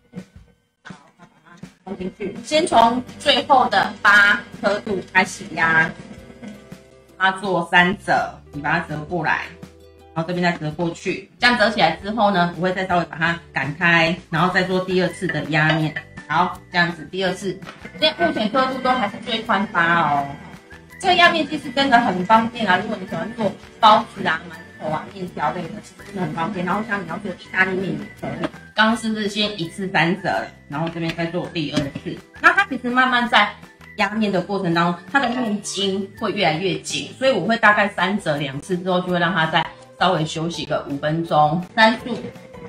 放进去，先从最后的8刻度开始压，它做3折，你把它折过来，然后这边再折过去，这样折起来之后呢，我会再稍微把它擀开，然后再做第2次的压面。好，这样子第2次，现在目前刻度都还是最宽8哦。这个压面机是真的很方便啊，如果你喜欢做包子啊、馒头啊、面条类的，其实真的很方便。然后像你要做意大利面也可以。刚刚是不是先一次3折，然后这边再做第2次？那它其实慢慢在压面的过程当中，它的面筋会越来越紧，所以我会大概3折2次之后，就会让它再稍微休息个5分钟，3速。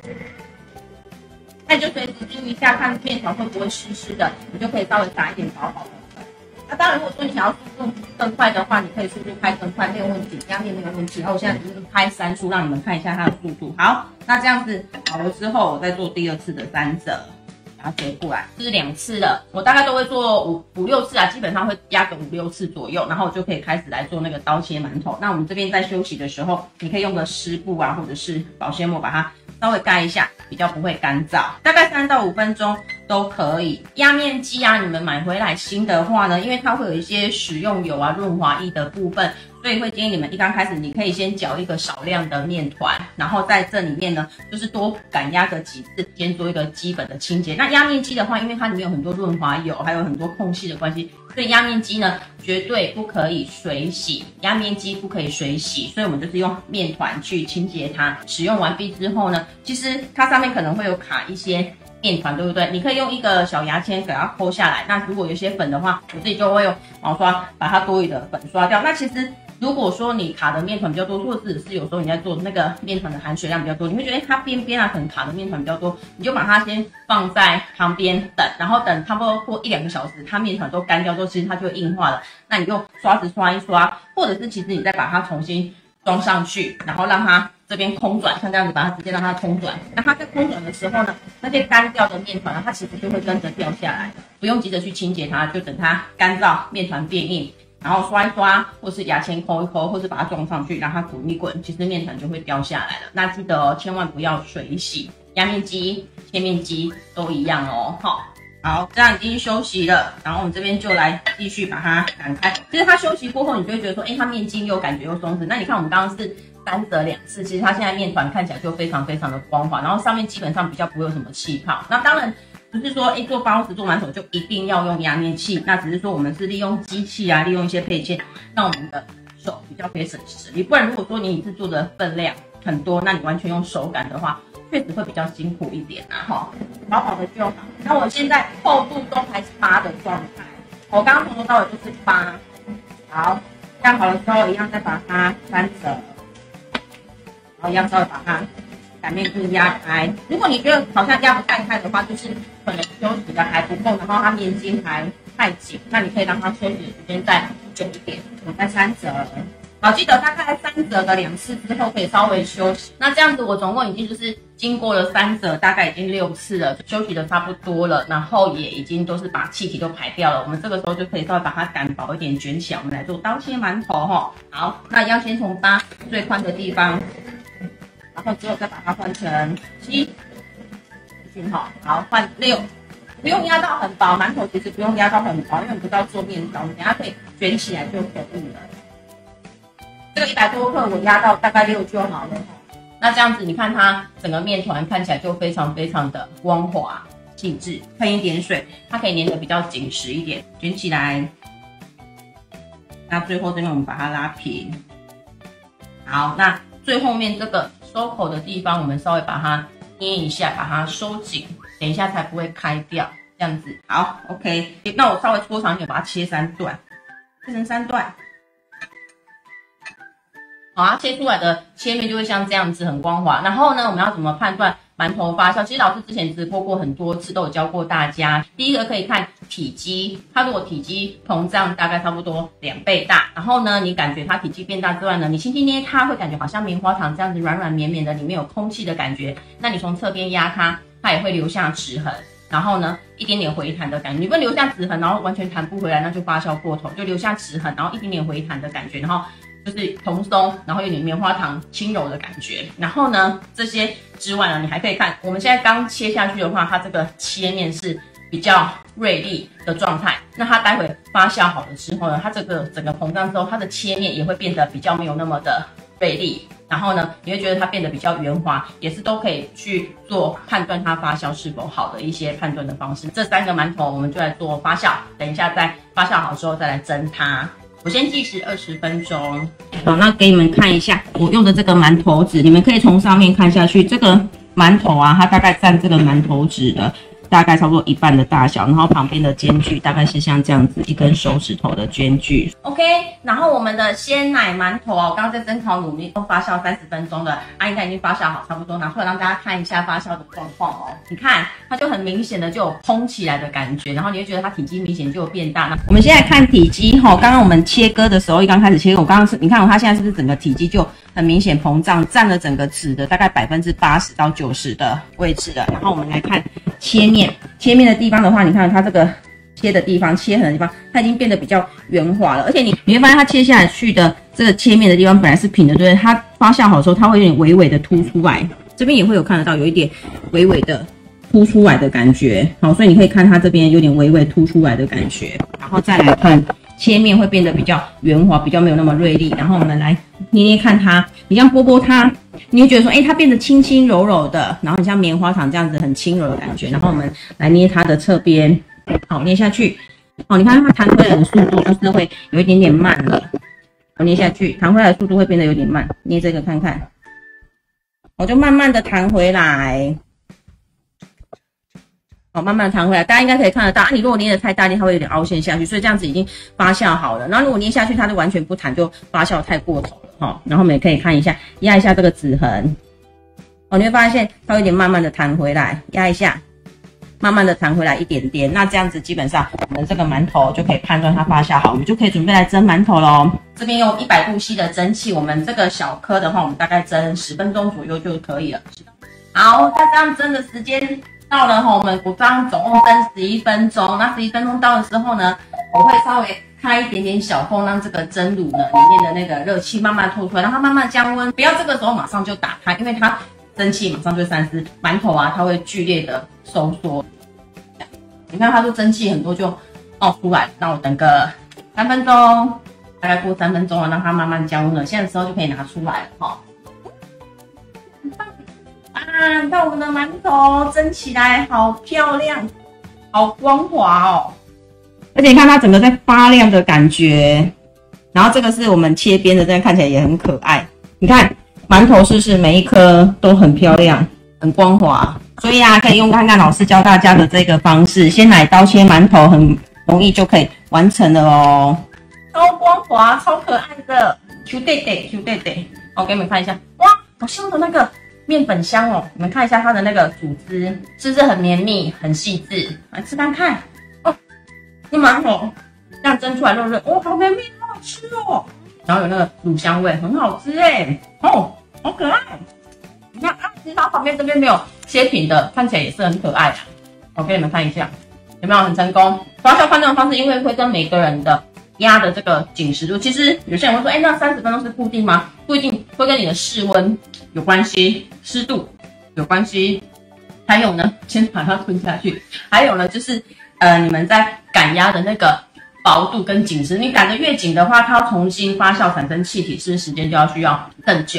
那你就随时注意一下，看面团会不会湿湿的，你就可以稍微撒一点薄薄的粉。那当然，如果说你想要速度更快的话，你可以速度开更快，没有问题，压面没有问题。然后我现在只是开3速，让你们看一下它的速度。好，那这样子好了之后，我再做第2次的3折，把它折过来，这是2次了。我大概都会做5、6次啊，基本上会压个5、6次左右，然后我就可以开始来做那个刀切馒头。那我们这边在休息的时候，你可以用个湿布啊，或者是保鲜膜把它稍微盖一下，比较不会干燥，大概3到5分钟都可以。压面机啊，你们买回来新的话呢，因为它会有一些食用油啊、润滑液的部分，所以会建议你们一刚开始，你可以先搅一个少量的面团，然后在这里面呢，就是多擀压个几次，先做一个基本的清洁。那压面机的话，因为它里面有很多润滑油，还有很多空隙的关系，所以压面机呢绝对不可以水洗，压面机不可以水洗，所以我们就是用面团去清洁它。使用完毕之后呢，其实它上面可能会有卡一些面团，对不对？你可以用一个小牙签给它抠下来。那如果有些粉的话，我自己就会用毛刷把它多余的粉刷掉。那其实如果说你卡的面团比较多，或者是有时候你在做那个面团的含水量比较多，你会觉得它边边啊可能卡的面团比较多，你就把它先放在旁边等，然后等差不多过1-2个小时，它面团都干掉之后，其实它就会硬化了。那你用刷子刷一刷，或者是其实你再把它重新装上去，然后让它这边空转，像这样子把它直接让它空转。那它在空转的时候呢，那些干掉的面团呢，它其实就会跟着掉下来的，不用急着去清洁它，就等它干燥，面团变硬。然后刷一刷，或是牙签抠一抠，或是把它装上去，让它滚一滚，其实面团就会掉下来了。那记得哦，千万不要水洗，压面机、切面机都一样哦。好，这样已经休息了，然后我们这边就来继续把它擀开。其实它休息过后，你就会觉得说，它面筋又感觉又松弛。那你看我们刚刚是3折2次，其实它现在面团看起来就非常非常的光滑，然后上面基本上比较不会有什么气泡。那当然不是说做包子、做馒头就一定要用压面器，那只是说我们是利用机器啊，利用一些配件，让我们的手比较可以省时力。不然如果说你是做的分量很多，那你完全用手擀的话，确实会比较辛苦一点啊。薄薄的就好。那我现在厚度都还是8的状态，我刚刚从头到尾就是8。好，这样好了之后，一样再把它3折，然后一样稍微把它擀面棍压开。如果你觉得好像压不太开的话，就是可能休息的还不够，然后它面筋还太紧，那你可以让它休息的时间再久一点，我再3折。好，记得大概3折的2次之后可以稍微休息。那这样子我总共已经就是经过了3折，大概已经6次了，休息的差不多了，然后也已经都是把气体都排掉了。我们这个时候就可以稍微把它擀薄一点，卷起来，我们来做刀切馒头哈。好，那要先从8最宽的地方，然后之后再把它换成7，好，换6。不用压到很薄，馒头其实不用压到很薄，因为你不是要做面条，你等下可以卷起来就可以了。这个100多克我压到大概6就好了。 那这样子，你看它整个面团看起来就非常非常的光滑细致，喷一点水，它可以粘得比较紧实一点，卷起来。那最后这边我们把它拉平。好，那最后面这个收口的地方，我们稍微把它捏一下，把它收紧，等一下才不会开掉。这样子，好 ，OK。那我稍微搓长一点，把它切3段，切成3段。好，它切出来的切面就会像这样子，很光滑。然后呢，我们要怎么判断馒头发酵？其实老师之前直播过很多次，都有教过大家。第一个可以看体积，它如果体积膨胀大概差不多2倍大，然后呢，你感觉它体积变大之外呢，你轻轻捏它，会感觉好像棉花糖这样子软软绵绵的，里面有空气的感觉。那你从侧边压它，它也会留下齿痕。然后呢，一点点回弹的感觉，你不能留下齿痕，然后完全弹不回来，那就发酵过头，就留下齿痕，然后一点点回弹的感觉，然后就是蓬松，然后有点棉花糖轻柔的感觉。然后呢，这些之外呢，你还可以看，我们现在刚切下去的话，它这个切面是比较锐利的状态。那它待会发酵好了之后呢，它这个整个膨胀之后，它的切面也会变得比较没有那么的锐利。然后呢，你会觉得它变得比较圆滑，也是都可以去做判断它发酵是否好的一些判断的方式。这3个馒头我们就来做发酵，等一下在发酵好之后再来蒸它。我先计时20分钟。好，那给你们看一下我用的这个馒头纸，你们可以从上面看下去，这个馒头啊，它大概占这个馒头纸的大概差不多1半的大小，然后旁边的间距大概是像这样子1根手指头的间距。OK， 然后我们的鲜奶馒头哦，刚刚在蒸烤努力都发酵30分钟了，应该已经发酵好差不多，拿出来让大家看一下发酵的状况哦。你看，它就很明显的就有蓬起来的感觉，然后你会觉得它体积明显就有变大。我们现在看体积哈，刚刚我们切割的时候，刚开始切割，我刚刚是你看它现在是不是整个体积就很明显膨胀，占了整个纸的大概80%到90%的位置了。然后我们来看切面的地方的话，你看它这个切的地方、切痕的地方，它已经变得比较圆滑了。而且你会发现它切下去的这个切面的地方本来是平的，对不对？它发酵好的时候，它会有点微微的凸出来，这边也会有看得到有一点微微的凸出来的感觉。好，所以你可以看它这边有点微微凸出来的感觉。然后再来看切面会变得比较圆滑，比较没有那么锐利。然后我们来捏捏看它，你这样拨它，你会觉得说，它变得轻轻柔柔的，然后很像棉花糖这样子很轻柔的感觉。然后我们来捏它的侧边，好，捏下去。好，你看它弹回来的速度就是会有一点点慢了。我捏下去，弹回来的速度会变得有点慢。捏这个看看，我就慢慢的弹回来。好，慢慢弹回来，大家应该可以看得到。你如果捏得太大力，它会有点凹陷下去，所以这样子已经发酵好了。然后如果捏下去，它就完全不弹，就发酵太过头了哈。然后我们也可以看一下，压一下这个指痕，你会发现它有点慢慢的弹回来，压一下，慢慢的弹回来一点点。那这样子基本上我们这个馒头就可以判断它发酵好，我们就可以准备来蒸馒头咯。这边用100度 C 的蒸汽，我们这个小颗的话，我们大概蒸10分钟左右就可以了。好，那这样蒸的时间到了哈，我刚刚总共蒸11分钟，那11分钟到的时候呢，我会稍微开一点点小缝，让这个蒸炉呢里面的那个热气慢慢透出来，让它慢慢降温，不要这个时候马上就打开，因为它蒸汽马上就散失，馒头啊它会剧烈的收缩。你看它就蒸汽很多就冒出来，那我等个3分钟，大概过3分钟了，让它慢慢降温了，现在的时候就可以拿出来了哈。你看我们的馒头蒸起来好漂亮，好光滑哦，而且你看它整个在发亮的感觉。然后这个是我们切边的，这样看起来也很可爱。你看馒头是不是每一颗都很漂亮、很光滑？所以可以用看看老师教大家的这个方式，鲜奶刀切馒头，很容易就可以完成了哦。超光滑、超可爱的 Q 弟弟 Q 弟弟，我给你们看一下，哇，好香的那个面粉香哦！你们看一下它的那个组织，是不是很绵密、很细致？来吃看看哦，这馒头这样蒸出来肉肉，好绵密，好好吃哦。然后有那个乳香味，很好吃哎，好可爱。你看其实它旁边这边没有切平的，看起来也是很可爱的。我给你们看一下，有没有很成功？发酵判断的方式，因为会跟每个人的压的这个紧实度，其实有些人会说，那30分钟是固定吗？不一定，会跟你的室温有关系，湿度有关系，还有呢，先把它吞下去。还有呢，就是你们在擀压的那个薄度跟紧实，你擀得越紧的话，它要重新发酵产生气体，是不是时间就要需要更久？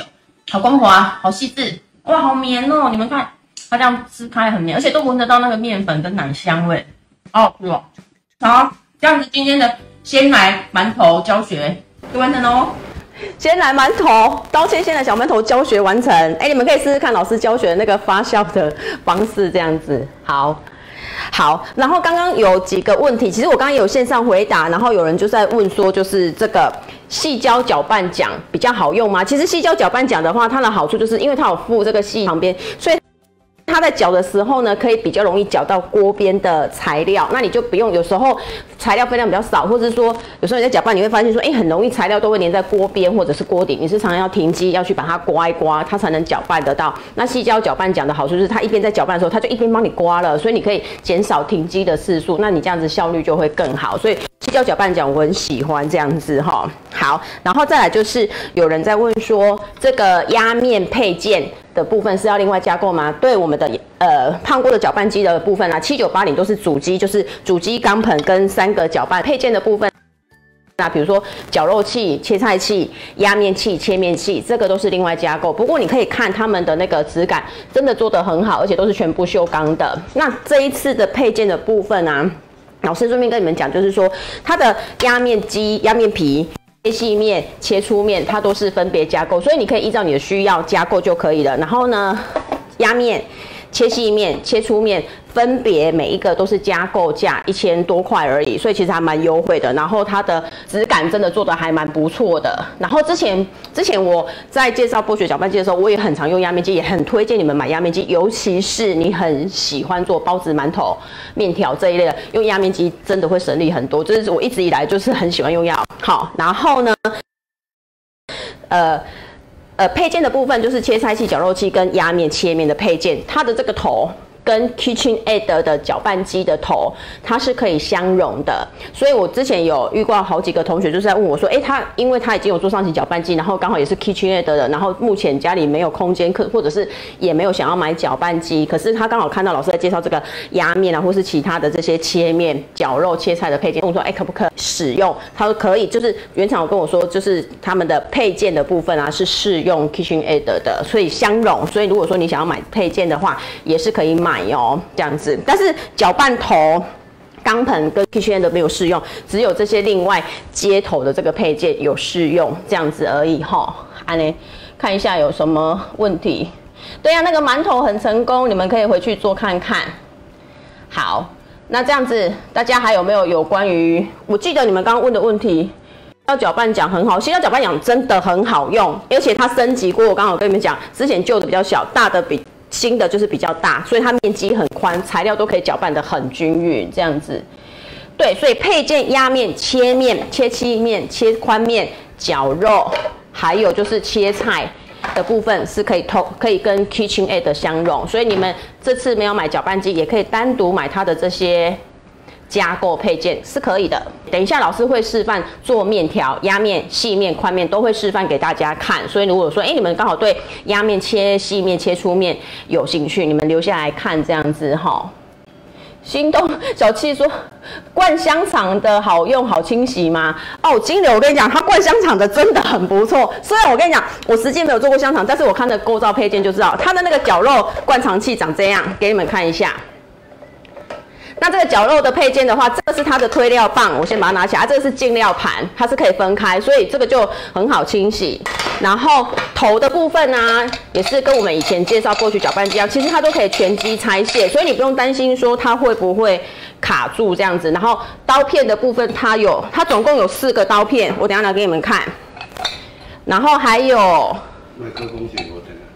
好光滑，好细致，哇，好绵哦！你们看，它这样撕开很绵，而且都闻得到那个面粉跟奶香味，好好吃哦。好，这样子今天的鲜奶馒头教学就完成喽。 鲜奶馒头，刀切鲜奶小馒头教学完成。你们可以试试看老师教学的那个发酵的方式，这样子。好，然后刚刚有几个问题，其实我刚刚有线上回答，然后有人就在问说，就是这个细胶搅拌桨比较好用吗？其实细胶搅拌桨的话，它的好处就是因为它有附这个细旁边，所以它在搅的时候呢，可以比较容易搅到锅边的材料，那你就不用有时候材料分量比较少，或者是说有时候你在搅拌，你会发现说，很容易材料都会粘在锅边或者是锅顶，你是常常要停机要去把它刮一刮，它才能搅拌得到。那细胶搅拌桨的好处就是它一边在搅拌的时候，它就一边帮你刮了，所以你可以减少停机的次数，那你这样子效率就会更好。所以细胶搅拌桨我很喜欢这样子哈。好，然后再来就是有人在问说，这个压面配件的部分是要另外加购吗？对，我们的胖锅的搅拌机的部分啊，7980都是主机，就是主机钢盆跟3个搅拌配件的部分。那比如说绞肉器、切菜器、压面器、切面器，这个都是另外加购。不过你可以看他们的那个质感，真的做得很好，而且都是全部锈钢的。那这一次的配件的部分啊，老师顺便跟你们讲，就是说它的压面机、压面皮。切细面、切粗面，它都是分别加购，所以你可以依照你的需要加购就可以了。然后呢，压面、切细面、切粗面，分别每一个都是加购价1000多块而已，所以其实还蛮优惠的。然后它的质感真的做的还蛮不错的。然后之前我在介绍波雪搅拌机的时候，我也很常用压面机，也很推荐你们买压面机，尤其是你很喜欢做包子、馒头、面条这一类的，用压面机真的会省力很多。这是我一直以来就是很喜欢用好，然后呢，配件的部分就是切菜器、绞肉器跟压面、切面的配件，它的这个头跟 KitchenAid 的搅拌机的头，它是可以相容的。所以我之前有遇过好几个同学就是在问我说，因为他已经有桌上型搅拌机，然后刚好也是 KitchenAid 的，然后目前家里没有空间，或者是也没有想要买搅拌机，可是他刚好看到老师在介绍这个压面啊，或是其他的这些切面、绞肉、切菜的配件，问我说，可不可以使用？他说可以，就是原厂有跟我说，就是他们的配件的部分啊是适用 KitchenAid 的，所以相容。所以如果说你想要买配件的话，也是可以买哦，这样子。但是搅拌头、钢盆跟 KitchenAid 没有适用，只有这些另外接头的这个配件有适用，这样子而已哈。看一下有什么问题。对呀，那个馒头很成功，你们可以回去做看看。好，那这样子大家还有没有关于？我记得你们刚刚问的问题。细胶搅拌桨很好，细胶搅拌桨真的很好用，而且它升级过。我刚刚有跟你们讲，之前旧的比较小，大的比新的就是比较大，所以它面积很宽，材料都可以搅拌得很均匀，这样子。对，所以配件压面、切面、切细面、切宽面、绞肉，还有就是切菜的部分是可以跟 KitchenAid 相容，所以你们这次没有买搅拌机，也可以单独买它的这些加购配件是可以的。等一下老师会示范做面条、压面、细面、宽面都会示范给大家看，所以如果说你们刚好对压面、切细面、切粗面有兴趣，你们留下来看这样子哈。心动小七说，灌香肠的好用好清洗吗？金流我跟你讲，它灌香肠的真的很不错。虽然我跟你讲，我实际没有做过香肠，但是我看的构造配件就知道，它的那个绞肉灌肠器长这样，给你们看一下。那这个绞肉的配件的话，这个是它的推料棒，我先把它拿起来。这个是进料盘，它是可以分开，所以这个就很好清洗。然后头的部分呢，也是跟我们以前介绍过去搅拌机一样，其实它都可以全机拆卸，所以你不用担心说它会不会卡住这样子。然后刀片的部分，它总共有4个刀片，我等一下拿给你们看。然后还有麦克风线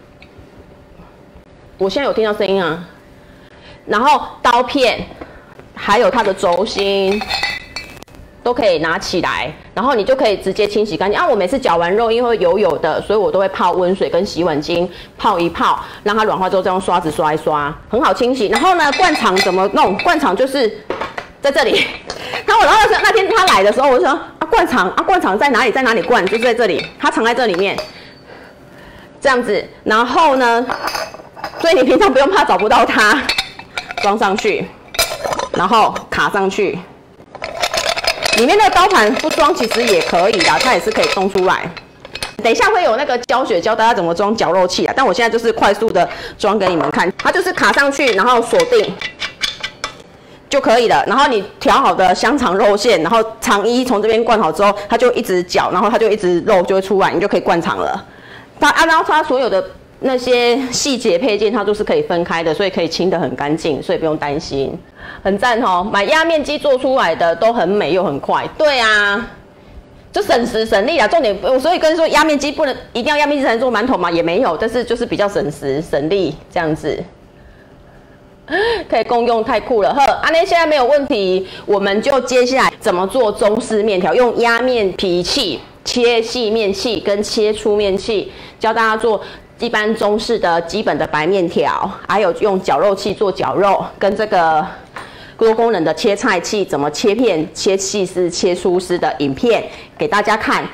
我现在有听到声音啊。然后刀片。还有它的轴心都可以拿起来，然后你就可以直接清洗干净。我每次绞完肉，因为油的，所以我都会泡温水跟洗碗精泡一泡，让它软化之后再用刷子刷一刷，很好清洗。然后呢，灌肠怎么弄？灌肠就是在这里。然后那天他来的时候，我就说灌肠在哪里？在哪里灌？就是在这里，它藏在这里面，这样子。然后呢，所以你平常不用怕找不到它，装上去。然后卡上去，里面的刀盘不装其实也可以的，它也是可以动出来。 等一下会有那个教学教大家怎么装绞肉器啊，但我现在就是快速的装给你们看，它就是卡上去，然后锁定就可以了。然后你调好的香肠肉馅，然后肠衣从这边灌好之后，它就一直搅，然后它就一直肉就会出来，你就可以灌肠了。然后它所有的那些细节配件，它都是可以分开的，所以可以清得很干净，所以不用担心，很赞哦。买压面机做出来的都很美又很快，对啊。就省时省力啊，重点我所以跟说压面机不能一定要压面机才能做馒头嘛，也没有，但是就是比较省时省力这样子，可以共用，太酷了。呵，那现在没有问题，我们就接下来怎么做中式面条，用压面皮器、切细面器跟切粗面器，教大家做一般中式的基本的白面条，还有用绞肉器做绞肉，跟这个多功能的切菜器，怎么切片、切细丝、切粗丝的影片给大家看。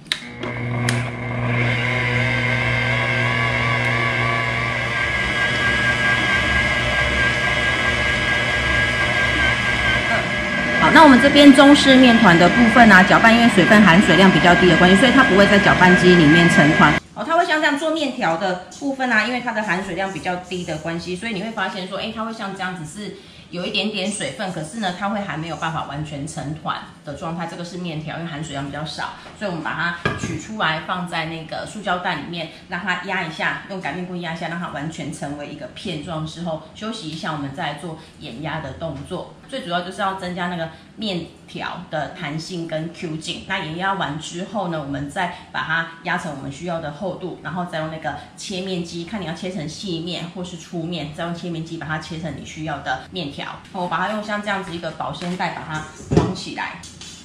好，那我们这边中式面团的部分啊，搅拌因为水分含水量比较低的关系，所以它不会在搅拌机里面成团。哦，它会像这样做面条的部分啊，因为它的含水量比较低的关系，所以你会发现说，它会像这样子是有一点点水分，可是呢，它会还没有办法完全成团的状态。这个是面条，因为含水量比较少，所以我们把它取出来放在那个塑胶袋里面，让它压一下，用擀面棍压一下，让它完全成为一个片状之后，休息一下，我们再来做碾压的动作。最主要就是要增加那个面条的弹性跟 Q 劲。那碾压完之后呢，我们再把它压成我们需要的厚度，然后再用那个切面机，看你要切成细面或是粗面，再用切面机把它切成你需要的面条。我把它用像这样子一个保鲜袋把它装起来。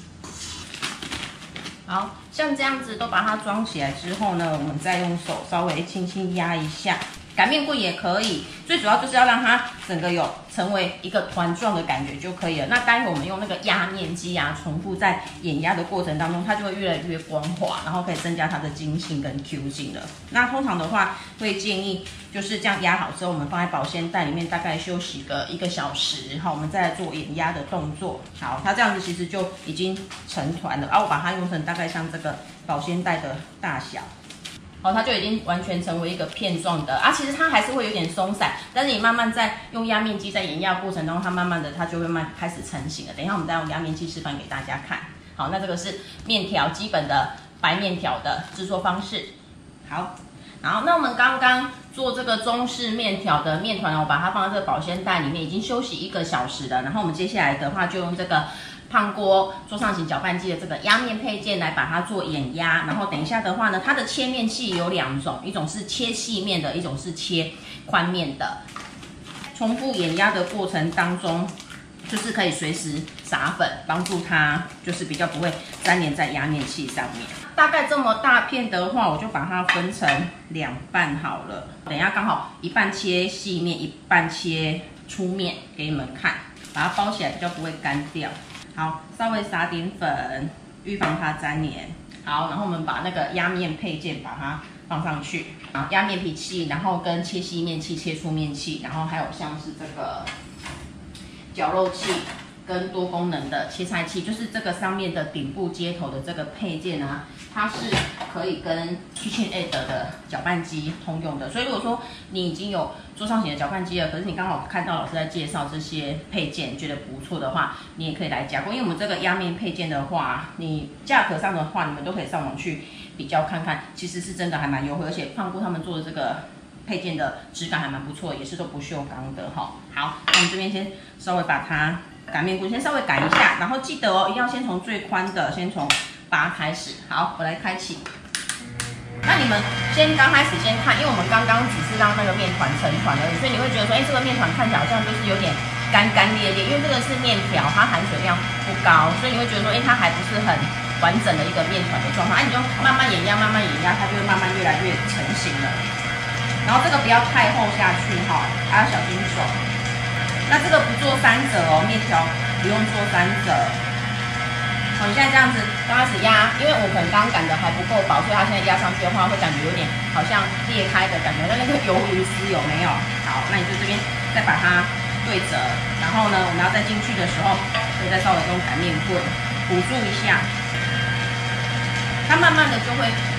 好，像这样子都把它装起来之后呢，我们再用手稍微轻轻压一下。擀面棍也可以，最主要就是要让它整个有成为一个团状的感觉就可以了。那待会我们用那个压面机啊，重复在碾压的过程当中，它就会越来越光滑，然后可以增加它的筋性跟 Q 劲了。那通常的话，会建议就是这样压好之后，我们放在保鲜袋里面，大概休息个1个小时，好，我们再来做碾压的动作。好，它这样子其实就已经成团了。我把它用成大概像这个保鲜袋的大小。哦，它就已经完全成为一个片状的啊，其实它还是会有点松散，但是你慢慢在用压面机在碾压过程当中，它慢慢的它就会开始成型了。等一下我们再用压面机示范给大家看。好，那这个是面条基本的白面条的制作方式。好，那我们刚刚做这个中式面条的面团，我把它放在这个保鲜袋里面，已经休息1个小时了。然后我们接下来的话就用这个胖锅桌上型搅拌机的这个压面配件来把它做碾压，然后等一下的话呢，它的切面器有2种，一种是切细面的，一种是切宽面的。重复碾压的过程当中，就是可以随时撒粉，帮助它就是比较不会粘连在压面器上面。大概这么大片的话，我就把它分成2半好了。等一下刚好一半切细面，一半切粗面给你们看，把它包起来比较不会干掉。好，稍微撒点粉，预防它粘连。好，然后我们把那个压面配件把它放上去，啊，压面皮器，然后跟切细面器、切粗面器，然后还有像是这个绞肉器跟多功能的切菜器，就是这个上面的顶部接头的这个配件啊，它是可以跟 KitchenAid 的搅拌机通用的。所以如果说你已经有桌上型的搅拌机了，可是你刚好看到老师在介绍这些配件，觉得不错的话，你也可以来加购。因为我们这个压面配件的话，你价格上的话，你们都可以上网去比较看看，其实是真的还蛮优惠，而且胖姑他们做的这个配件的质感还蛮不错，也是都不锈钢的哈。好，那我们这边先稍微把它擀面棍先稍微擀一下，然后记得哦，一定要先从最宽的，先从8开始。好，我来开启。那你们刚开始先看，因为我们刚刚只是让那个面团成团而已，所以你会觉得说，这个面团看起来好像就是有点干裂裂，因为这个是面条，它含水量不高，所以你会觉得说，它还不是很完整的一个面团的状态。你就慢慢碾压，慢慢碾压，它就会慢慢越来越成型了。然后这个不要太厚下去哈，还要小心手。那这个不做3折哦，面条不用做3折。好，你现在这样子刚开始压，因为我可能刚擀的还不够薄，所以它现在压上去的话，会感觉有点好像裂开的感觉，像那个鱿鱼丝有没有？好，那你就这边再把它对折，然后呢，我们要再进去的时候，可以再稍微用擀面棍辅助一下，它慢慢的就会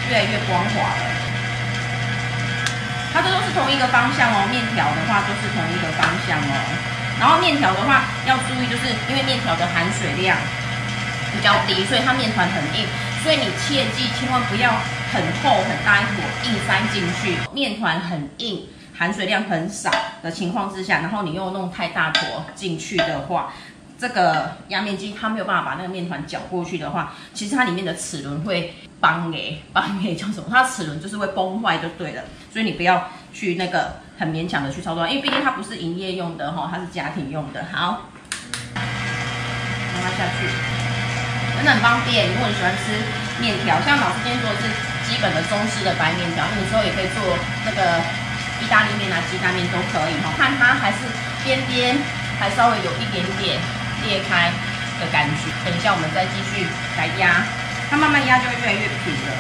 越来越光滑了。它这都是同一个方向哦，面条的话都是同一个方向哦。然后面条的话要注意，就是因为面条的含水量比较低，所以它面团很硬，所以你切记千万不要很厚很大一坨硬塞进去。面团很硬，含水量很少的情况之下，然后你又弄太大坨进去的话，这个压面机它没有办法把那个面团搅过去的话，其实它里面的齿轮会崩叫什么？它的齿轮就是会崩坏就对了，所以你不要去那个很勉强的去操作，因为毕竟它不是营业用的哈，它是家庭用的。好，让它下去，真的很方便。如果你喜欢吃面条，像老师今天做的是基本的中式的白面条，那你之后也可以做那个意大利面啊、鸡蛋面都可以哈。看它还是边边还稍微有一点点裂开的感觉。等一下我们再继续来压，它慢慢压就会越来越平了。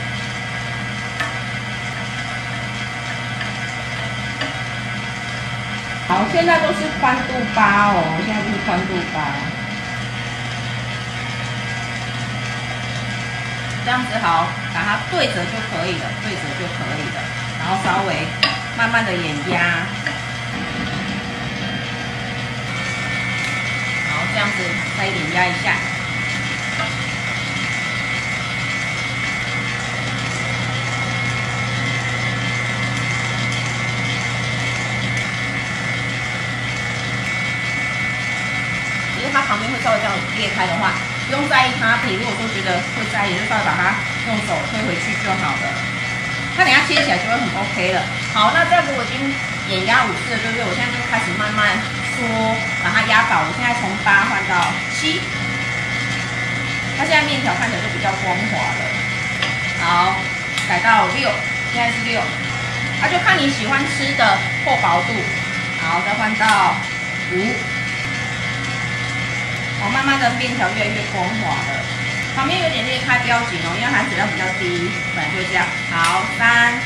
好，现在都是宽度8哦，现在都是宽度8，这样子好，把它对折就可以了，对折就可以了，然后稍微慢慢的眼压。这样子再一点压一下，其实它旁边会稍微这样裂开的话，不用在意它皮。如果说觉得会在意，就稍微把它用手推回去就好了。它等一下切起来就会很 OK 了。好，那这样子我已经眼压5次了，对不对？我现在就开始慢慢把它压倒，我现在从8换到7，它现在面条看起来就比较光滑了。好，改到6，现在是6，就看你喜欢吃的厚薄度。好，再换到5，慢慢的面条越来越光滑了，旁边有点裂开不要紧哦，因为含水量比较低，本来就这样。好，3，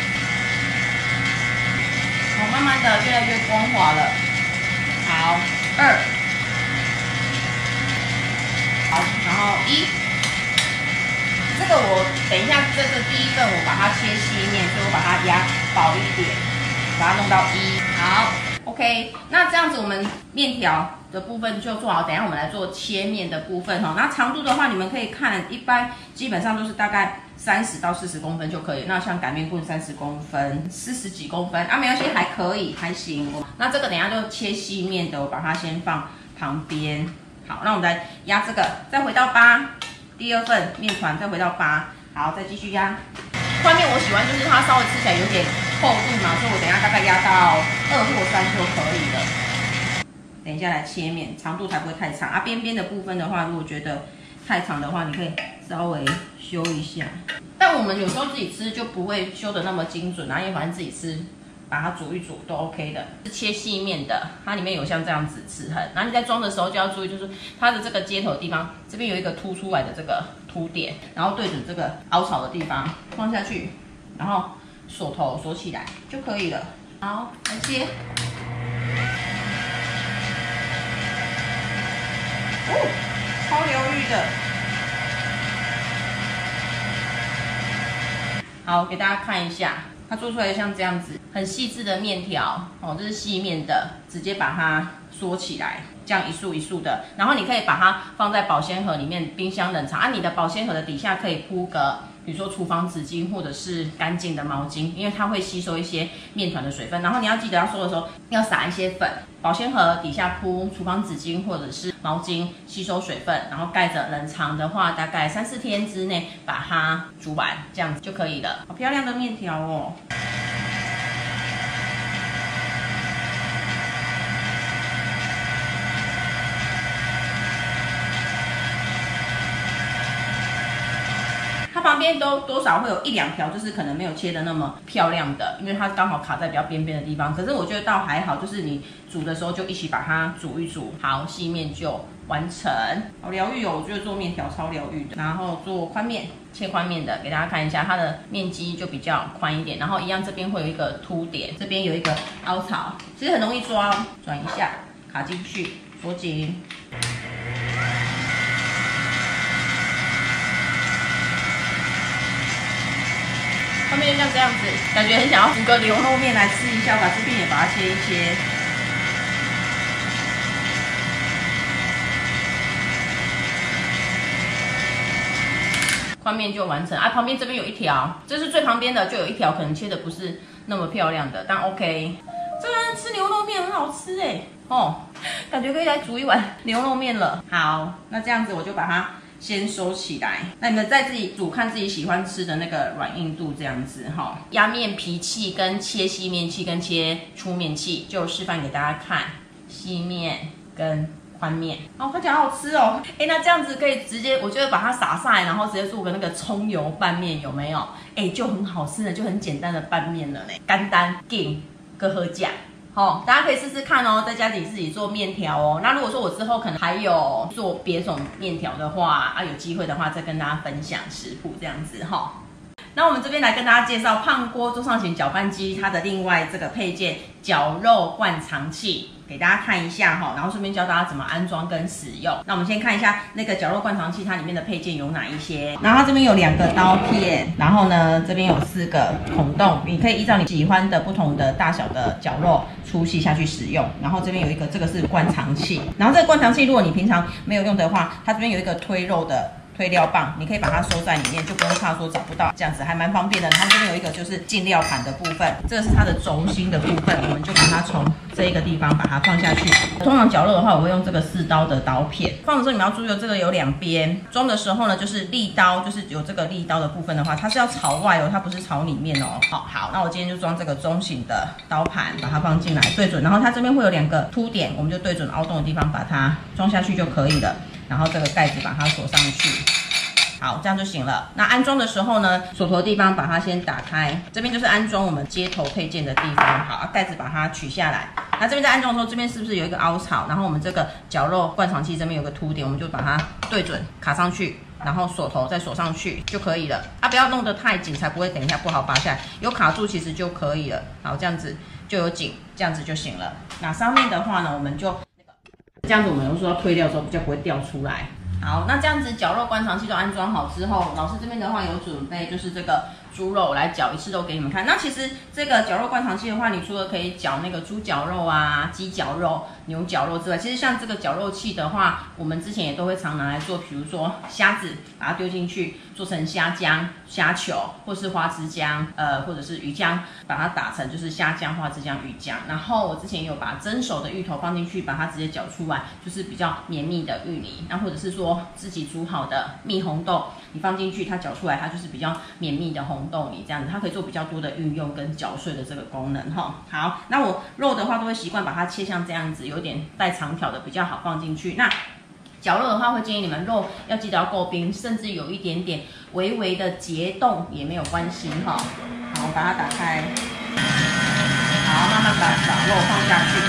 慢慢的越来越光滑了。好，2，好，然后1，这个我等一下，这个第一份我把它切细面，所以我把它压薄一点，把它弄到1。好 ，OK， 那这样子我们面条的部分就做好，等一下我们来做切面的部分哈。那长度的话，你们可以看，一般基本上都是大概30到40公分就可以。那像擀面棍30公分，40几公分没关系，还可以，还行。那这个等一下就切细面的，我把它先放旁边。好，那我们来压这个，再回到8，第2份面团再回到8，好，再继续压。宽面我喜欢就是它稍微吃起来有点厚度嘛，所以我等一下大概压到2或3就可以了。等一下来切面，长度才不会太长边边的部分的话，如果觉得太长的话，你可以稍微修一下。但我们有时候自己吃就不会修的那么精准因为反正自己吃，把它煮一煮都 OK 的。是切细面的，它里面有像这样子齿痕，然后你在装的时候就要注意，就是它的这个接头的地方，这边有一个凸出来的这个凸点，然后对准这个凹槽的地方放下去，然后锁头锁起来就可以了。好，来切。超疗愈的。好，给大家看一下，它做出来像这样子，很细致的面条这是细面的，直接把它缩起来，这样一束一束的。然后你可以把它放在保鲜盒里面，冰箱冷藏你的保鲜盒的底下可以铺个，比如说厨房纸巾或者是干净的毛巾，因为它会吸收一些面团的水分。然后你要记得要收的时候要撒一些粉，保鲜盒底下铺厨房纸巾或者是毛巾吸收水分，然后盖着冷藏的话，大概3、4天之内把它煮完，这样子就可以了。好漂亮的面条哦！它旁边都多少会有1、2条，就是可能没有切的那么漂亮的，因为它刚好卡在比较边边的地方。可是我觉得倒还好，就是你煮的时候就一起把它煮一煮，好，细面就完成。好疗愈哦，我觉得做面条超疗愈的。然后做宽面，切宽面的，给大家看一下，它的面积就比较宽一点，然后一样这边会有一个凸点，这边有一个凹槽，其实很容易抓，转一下，卡进去，锁紧。 后面就像这样子，感觉很想要煮个牛肉面来吃一下，把这边也把它切一切。宽面就完成啊，旁边这边有一条，这是最旁边的，就有一条可能切的不是那么漂亮的，但 OK。这个人吃牛肉面很好吃哎，哦，感觉可以来煮一碗牛肉面了。好，那这样子我就把它先收起来。那你们再自己煮，看自己喜欢吃的那个软硬度这样子哈。压面皮器跟切细面器跟切粗面器，就示范给大家看，细面跟宽面哦，看起来好好吃哦。哎，那这样子可以直接，我就会把它撒上来，然后直接做个那个葱油拌面，有没有？哎，就很好吃的，就很简单的拌面了呢，简单劲跟喝酱。哦，大家可以试试看哦，在家里自己做面条哦。那如果说我之后可能还有做别种面条的话，有机会的话再跟大家分享食谱这样子哈。那我们这边来跟大家介绍胖锅桌上型搅拌机，它的另外这个配件绞肉灌肠器，给大家看一下哈，然后顺便教大家怎么安装跟使用。那我们先看一下那个绞肉灌肠器，它里面的配件有哪一些。然后它这边有2个刀片，然后呢这边有4个孔洞，你可以依照你喜欢的不同的大小的绞肉粗细下去使用。然后这边有一个，这个是灌肠器，然后这个灌肠器如果你平常没有用的话，它这边有一个推肉的推料棒，你可以把它收在里面，就不用怕说找不到，这样子还蛮方便的。它这边有一个就是进料盘的部分，这个是它的轴心的部分，我们就把它从这一个地方把它放下去。通常绞肉的话，我会用这个4刀的刀片。放的时候你们要注意，这个有2边。装的时候呢，就是立刀，就是有这个立刀的部分的话，它是要朝外哦，它不是朝里面哦。好，那我今天就装这个中型的刀盘，把它放进来对准，然后它这边会有2个凸点，我们就对准凹洞的地方把它装下去就可以了。然后这个盖子把它锁上去，好，这样就行了。那安装的时候呢，锁头的地方把它先打开，这边就是安装我们接头配件的地方。好，盖子把它取下来。那这边在安装的时候，这边是不是有一个凹槽？然后我们这个绞肉灌肠器这边有个凸点，我们就把它对准卡上去，然后锁头再锁上去就可以了。不要弄得太紧，才不会等一下不好拔下来。有卡住其实就可以了。好，这样子就有紧，这样子就行了。那上面的话呢，我们就这样子，我们有时候要推料的时候比较不会掉出来。好，那这样子绞肉灌肠器都安装好之后，老师这边的话有准备就是这个猪肉来绞一次都给你们看。那其实这个绞肉灌肠器的话，你除了可以绞那个猪绞肉啊、鸡绞肉、牛绞肉之外，其实像这个绞肉器的话，我们之前也都会常拿来做，比如说虾子，把它丢进去做成虾浆、虾球，或是花枝浆，或者是鱼浆，把它打成就是虾浆、花枝浆、鱼浆。然后我之前也有把蒸熟的芋头放进去，把它直接搅出来，就是比较绵密的芋泥。那或者是说自己煮好的蜜红豆，你放进去，它搅出来，它就是比较绵密的红豆泥这样子，它可以做比较多的运用跟搅碎的这个功能哈。好，那我肉的话都会习惯把它切像这样子，有点带长条的比较好放进去。那绞肉的话，会建议你们肉要记得要够冰，甚至有一点点微微的结冻也没有关系哈。好，把它打开，好，慢慢把肉放下去，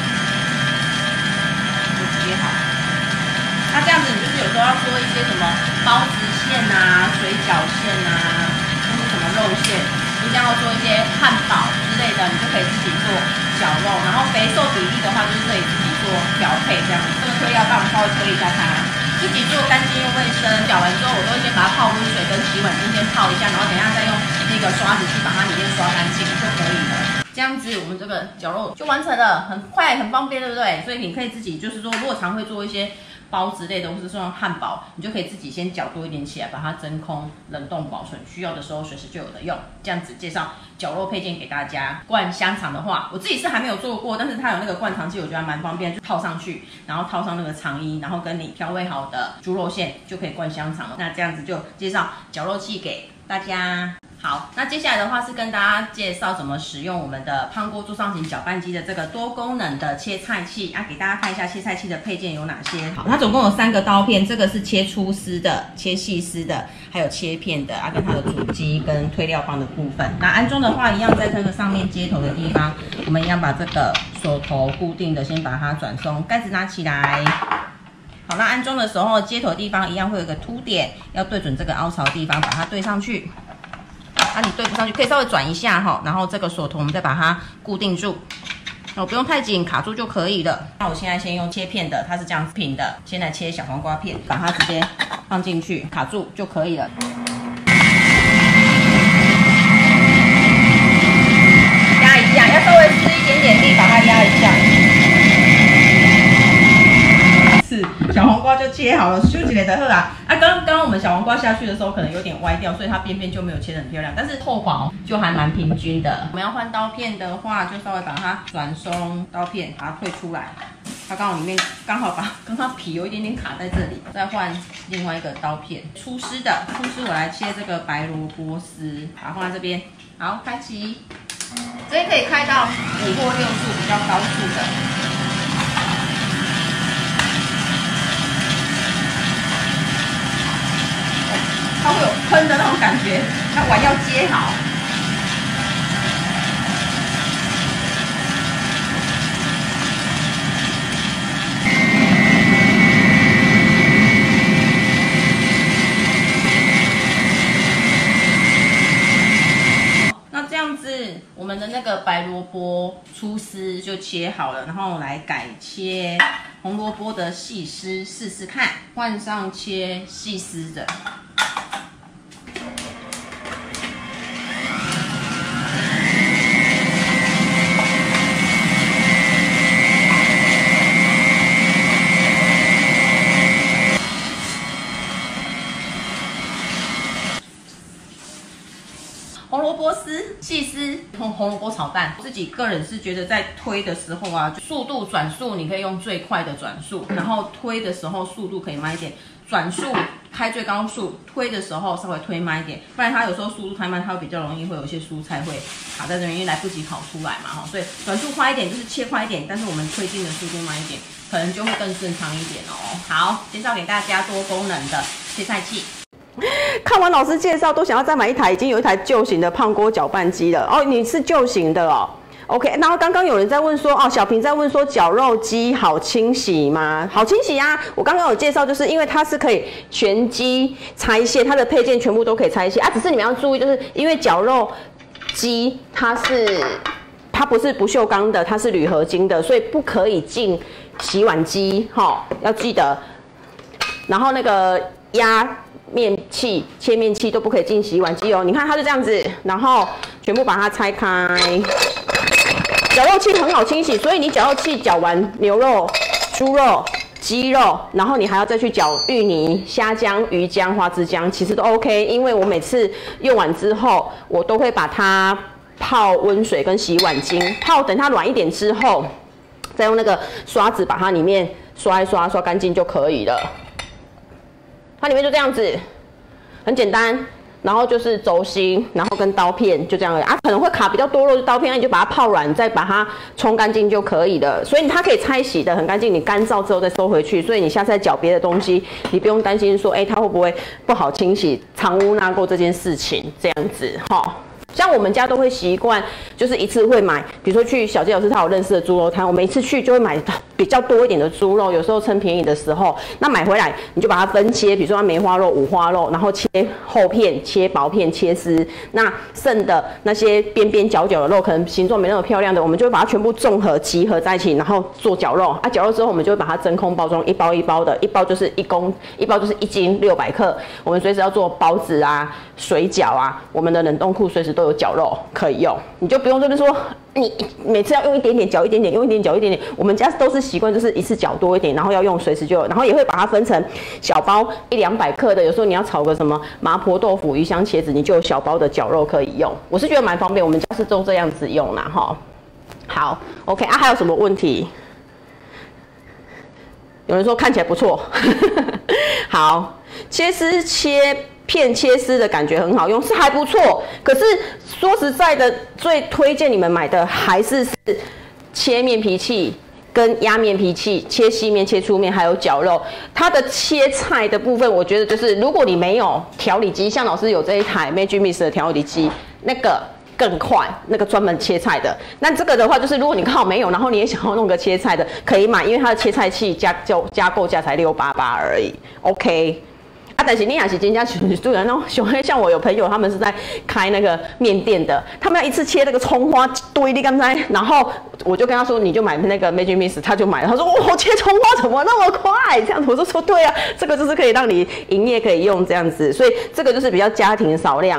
就直接好。那这样子你就是有时候要做一些什么包子馅啊、水饺馅啊，或是什么肉馅，你想要做一些汉堡之类的，你就可以自己做绞肉。然后肥瘦比例的话，就是可以自己做调配这样子。这个推料棒稍微推一下它，自己做干净又卫生。搅完之后，我都会先把它泡温水跟洗碗巾先泡一下，然后等一下再用那个刷子去把它里面刷干净就可以了。这样子我们这个绞肉就完成了，很快很方便，对不对？所以你可以自己就是说，如果常会做一些包之类的，或者是说汉堡，你就可以自己先搅多一点起来，把它真空冷冻保存，需要的时候随时就有的用。这样子介绍绞肉配件给大家。灌香肠的话，我自己是还没有做过，但是它有那个灌肠器，我觉得蛮方便，就套上去，然后套上那个肠衣，然后跟你调味好的猪肉馅就可以灌香肠了。那这样子就介绍绞肉器给大家。好，那接下来的话是跟大家介绍怎么使用我们的胖锅桌上型搅拌机的这个多功能的切菜器给大家看一下切菜器的配件有哪些。好，它总共有3个刀片，这个是切粗丝的、切细丝的，还有切片的跟它的主机跟推料棒的部分。那安装的话，一样在这个上面接头的地方，我们一样把这个锁头固定的先把它转松，盖子拿起来。好，那安装的时候接头的地方一样会有一个凸点，要对准这个凹槽的地方，把它对上去。你对不上去，可以稍微转一下哈，然后这个锁头我们再把它固定住，不用太紧，卡住就可以了。那我现在先用切片的，它是这样平的，先来切小黄瓜片，把它直接放进去，卡住就可以了。 微施一点点力，把它压一下。是小黄瓜就切好了，修起来的好啊。刚刚我们小黄瓜下去的时候可能有点歪掉，所以它边边就没有切得很漂亮，但是厚薄就还蛮平均的。我们要换刀片的话，就稍微把它转松刀片，把它退出来。它刚好里面刚好皮有一点点卡在这里，再换另外一个刀片，粗丝的。粗丝我来切这个白萝卜丝，把它放在这边。好，开启。这边可以开到5或6速，比较高速的。它会有喷的那种感觉，那碗要接好。那这样子，我们的那个白萝卜粗丝就切好了，然后来改切红萝卜的细丝试试看，换上切细丝的。红萝卜丝、细丝、红萝卜炒蛋，自己个人是觉得在推的时候啊，速度转速你可以用最快的转速，然后推的时候速度可以慢一点，转速开最高速，推的时候稍微推慢一点，不然它有时候速度太慢，它会比较容易会有一些蔬菜会卡在这边，因为来不及跑出来嘛，所以转速快一点就是切快一点，但是我们推进的速度慢一点，可能就会更顺畅一点哦。好，介绍给大家多功能的切菜器。 看完老师介绍，都想要再买一台，已经有一台旧型的胖锅搅拌机了。哦，你是旧型的哦。OK， 然后刚刚有人在问说，哦，小平在问说，绞肉机好清洗吗？好清洗啊！我刚刚有介绍，就是因为它是可以全机拆卸，它的配件全部都可以拆卸啊。只是你们要注意，就是因为绞肉机它不是不锈钢的，它是铝合金的，所以不可以进洗碗机，要记得。然后那个压面器、切面器都不可以进洗碗机哦。你看它就这样子，然后全部把它拆开。绞肉器很好清洗，所以你绞肉器绞完牛肉、猪肉、鸡肉，然后你还要再去绞芋泥、虾浆、鱼浆、花枝浆，其实都 OK。因为我每次用完之后，我都会把它泡温水跟洗碗精，等它软一点之后，再用那个刷子把它里面刷一刷，刷干净就可以了。它里面就这样子，很简单。然后就是轴心，然后跟刀片就这样而已啊，可能会卡比较多肉的刀片，那你就把它泡软，再把它冲干净就可以了。所以它可以拆洗的很干净，你干燥之后再收回去。所以你下次再搅别的东西，你不用担心说，它会不会不好清洗、藏污纳垢这件事情，这样子哈。像我们家都会习惯，就是一次会买，比如说去小杰老师他有认识的猪肉摊，我们一次去就会买比较多一点的猪肉，有时候趁便宜的时候，那买回来你就把它分切，比如说梅花肉、五花肉，然后切厚片、切薄片、切丝，那剩的那些边边角角的肉，可能形状没那么漂亮的，我们就会把它全部综合集合在一起，然后做绞肉啊。绞肉之后，我们就会把它真空包装，一包一包的，一包就是1公，一包就是1斤600克。我们随时要做包子啊、水饺啊，我们的冷冻库随时都有绞肉可以用，你就不用这边说你每次要用一点点搅一点点，用一点搅一点点。我们家都是习惯就是一次搅多一点，然后要用随时就有，然后也会把它分成小包100-200克的。有时候你要炒个什么麻婆豆腐、鱼香茄子，你就有小包的绞肉可以用。我是觉得蛮方便，我们家是都这样子用啦哈。好 ，OK 啊，还有什么问题？有人说看起来不错，好，切丝切片切丝的感觉很好用，是还不错。可是说实在的，最推荐你们买的还是切面皮器跟压面皮器，切细面、切粗面，还有绞肉。它的切菜的部分，我觉得就是如果你没有调理机，像老师有这一台 Magic Mix 的调理机，那个更快，那个专门切菜的。那这个的话，就是如果你刚好没有，然后你也想要弄个切菜的，可以买，因为它的切菜器加购价才688而已。OK。啊，但是你也是真正就那种像我有朋友，他们是在开那个面店的，他们要一次切那个葱花堆，你刚才，然后我就跟他说，你就买那个 Magic Mix， 他就买了，他说我切葱花怎么那么快？这样子我就说对啊，这个就是可以让你营业可以用这样子，所以这个就是比较家庭少量啦。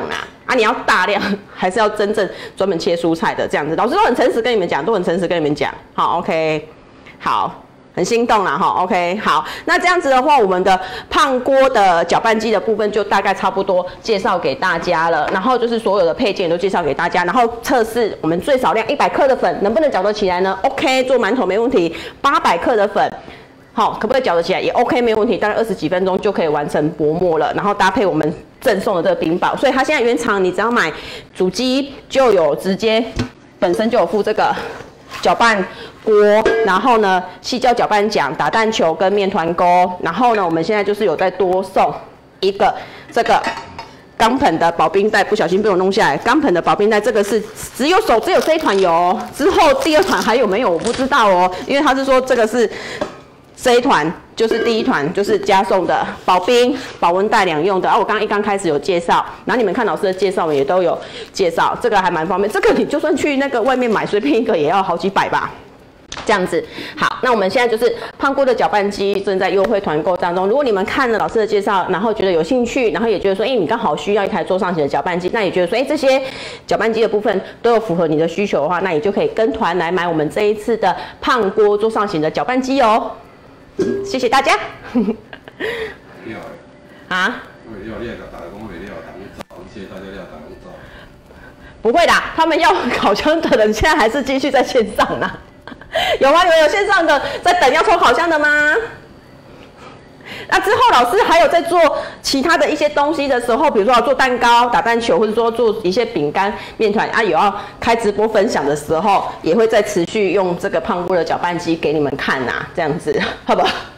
啊，你要大量还是要真正专门切蔬菜的这样子？老师都很诚实跟你们讲，好 ，OK， 好。很心动啦哈 ，OK， 好，那这样子的话，我们的胖锅的搅拌机的部分就大概差不多介绍给大家了，然后就是所有的配件都介绍给大家，然后测试我们最少量100克的粉能不能搅得起来呢 ？OK， 做馒头没问题，800克的粉。好，可不可以搅得起来？也 OK， 没有问题，大概20几分钟就可以完成薄膜了。然后搭配我们赠送的这个冰宝，所以它现在原厂你只要买主机就有直接本身就有附这个搅拌锅，然后呢细胶搅拌桨、打蛋球跟面团钩，然后呢我们现在就是有再多送一个这个钢盆的保冰袋，不小心被我弄下来。钢盆的保冰袋，这个是只有这一团有哦，之后第2团还有没有我不知道哦，因为他是说这个是这一团就是第1团就是加送的保冰、保温袋2用的。我刚开始有介绍，然后你们看老师的介绍也都有介绍，这个还蛮方便。这个你就算去那个外面买随便一个也要好几百吧。这样子，好，那我们现在就是胖锅的搅拌机正在优惠团购当中。如果你们看了老师的介绍，然后觉得有兴趣，然后也觉得说，你刚好需要一台桌上型的搅拌机，那也觉得说，这些搅拌机的部分都有符合你的需求的话，那你就可以跟团来买我们这一次的胖锅桌上型的搅拌机哦。谢谢大家。啊？不会啦，他们要烤箱的人现在还是继续在线上呢。有吗？你们有线上的在等要抽烤箱的吗？那之后老师还有在做其他的一些东西的时候，比如说要做蛋糕、打蛋球，或者说做一些饼干、面团啊，有要开直播分享的时候，也会再持续用这个胖锅的搅拌机给你们看呐，这样子，好不好？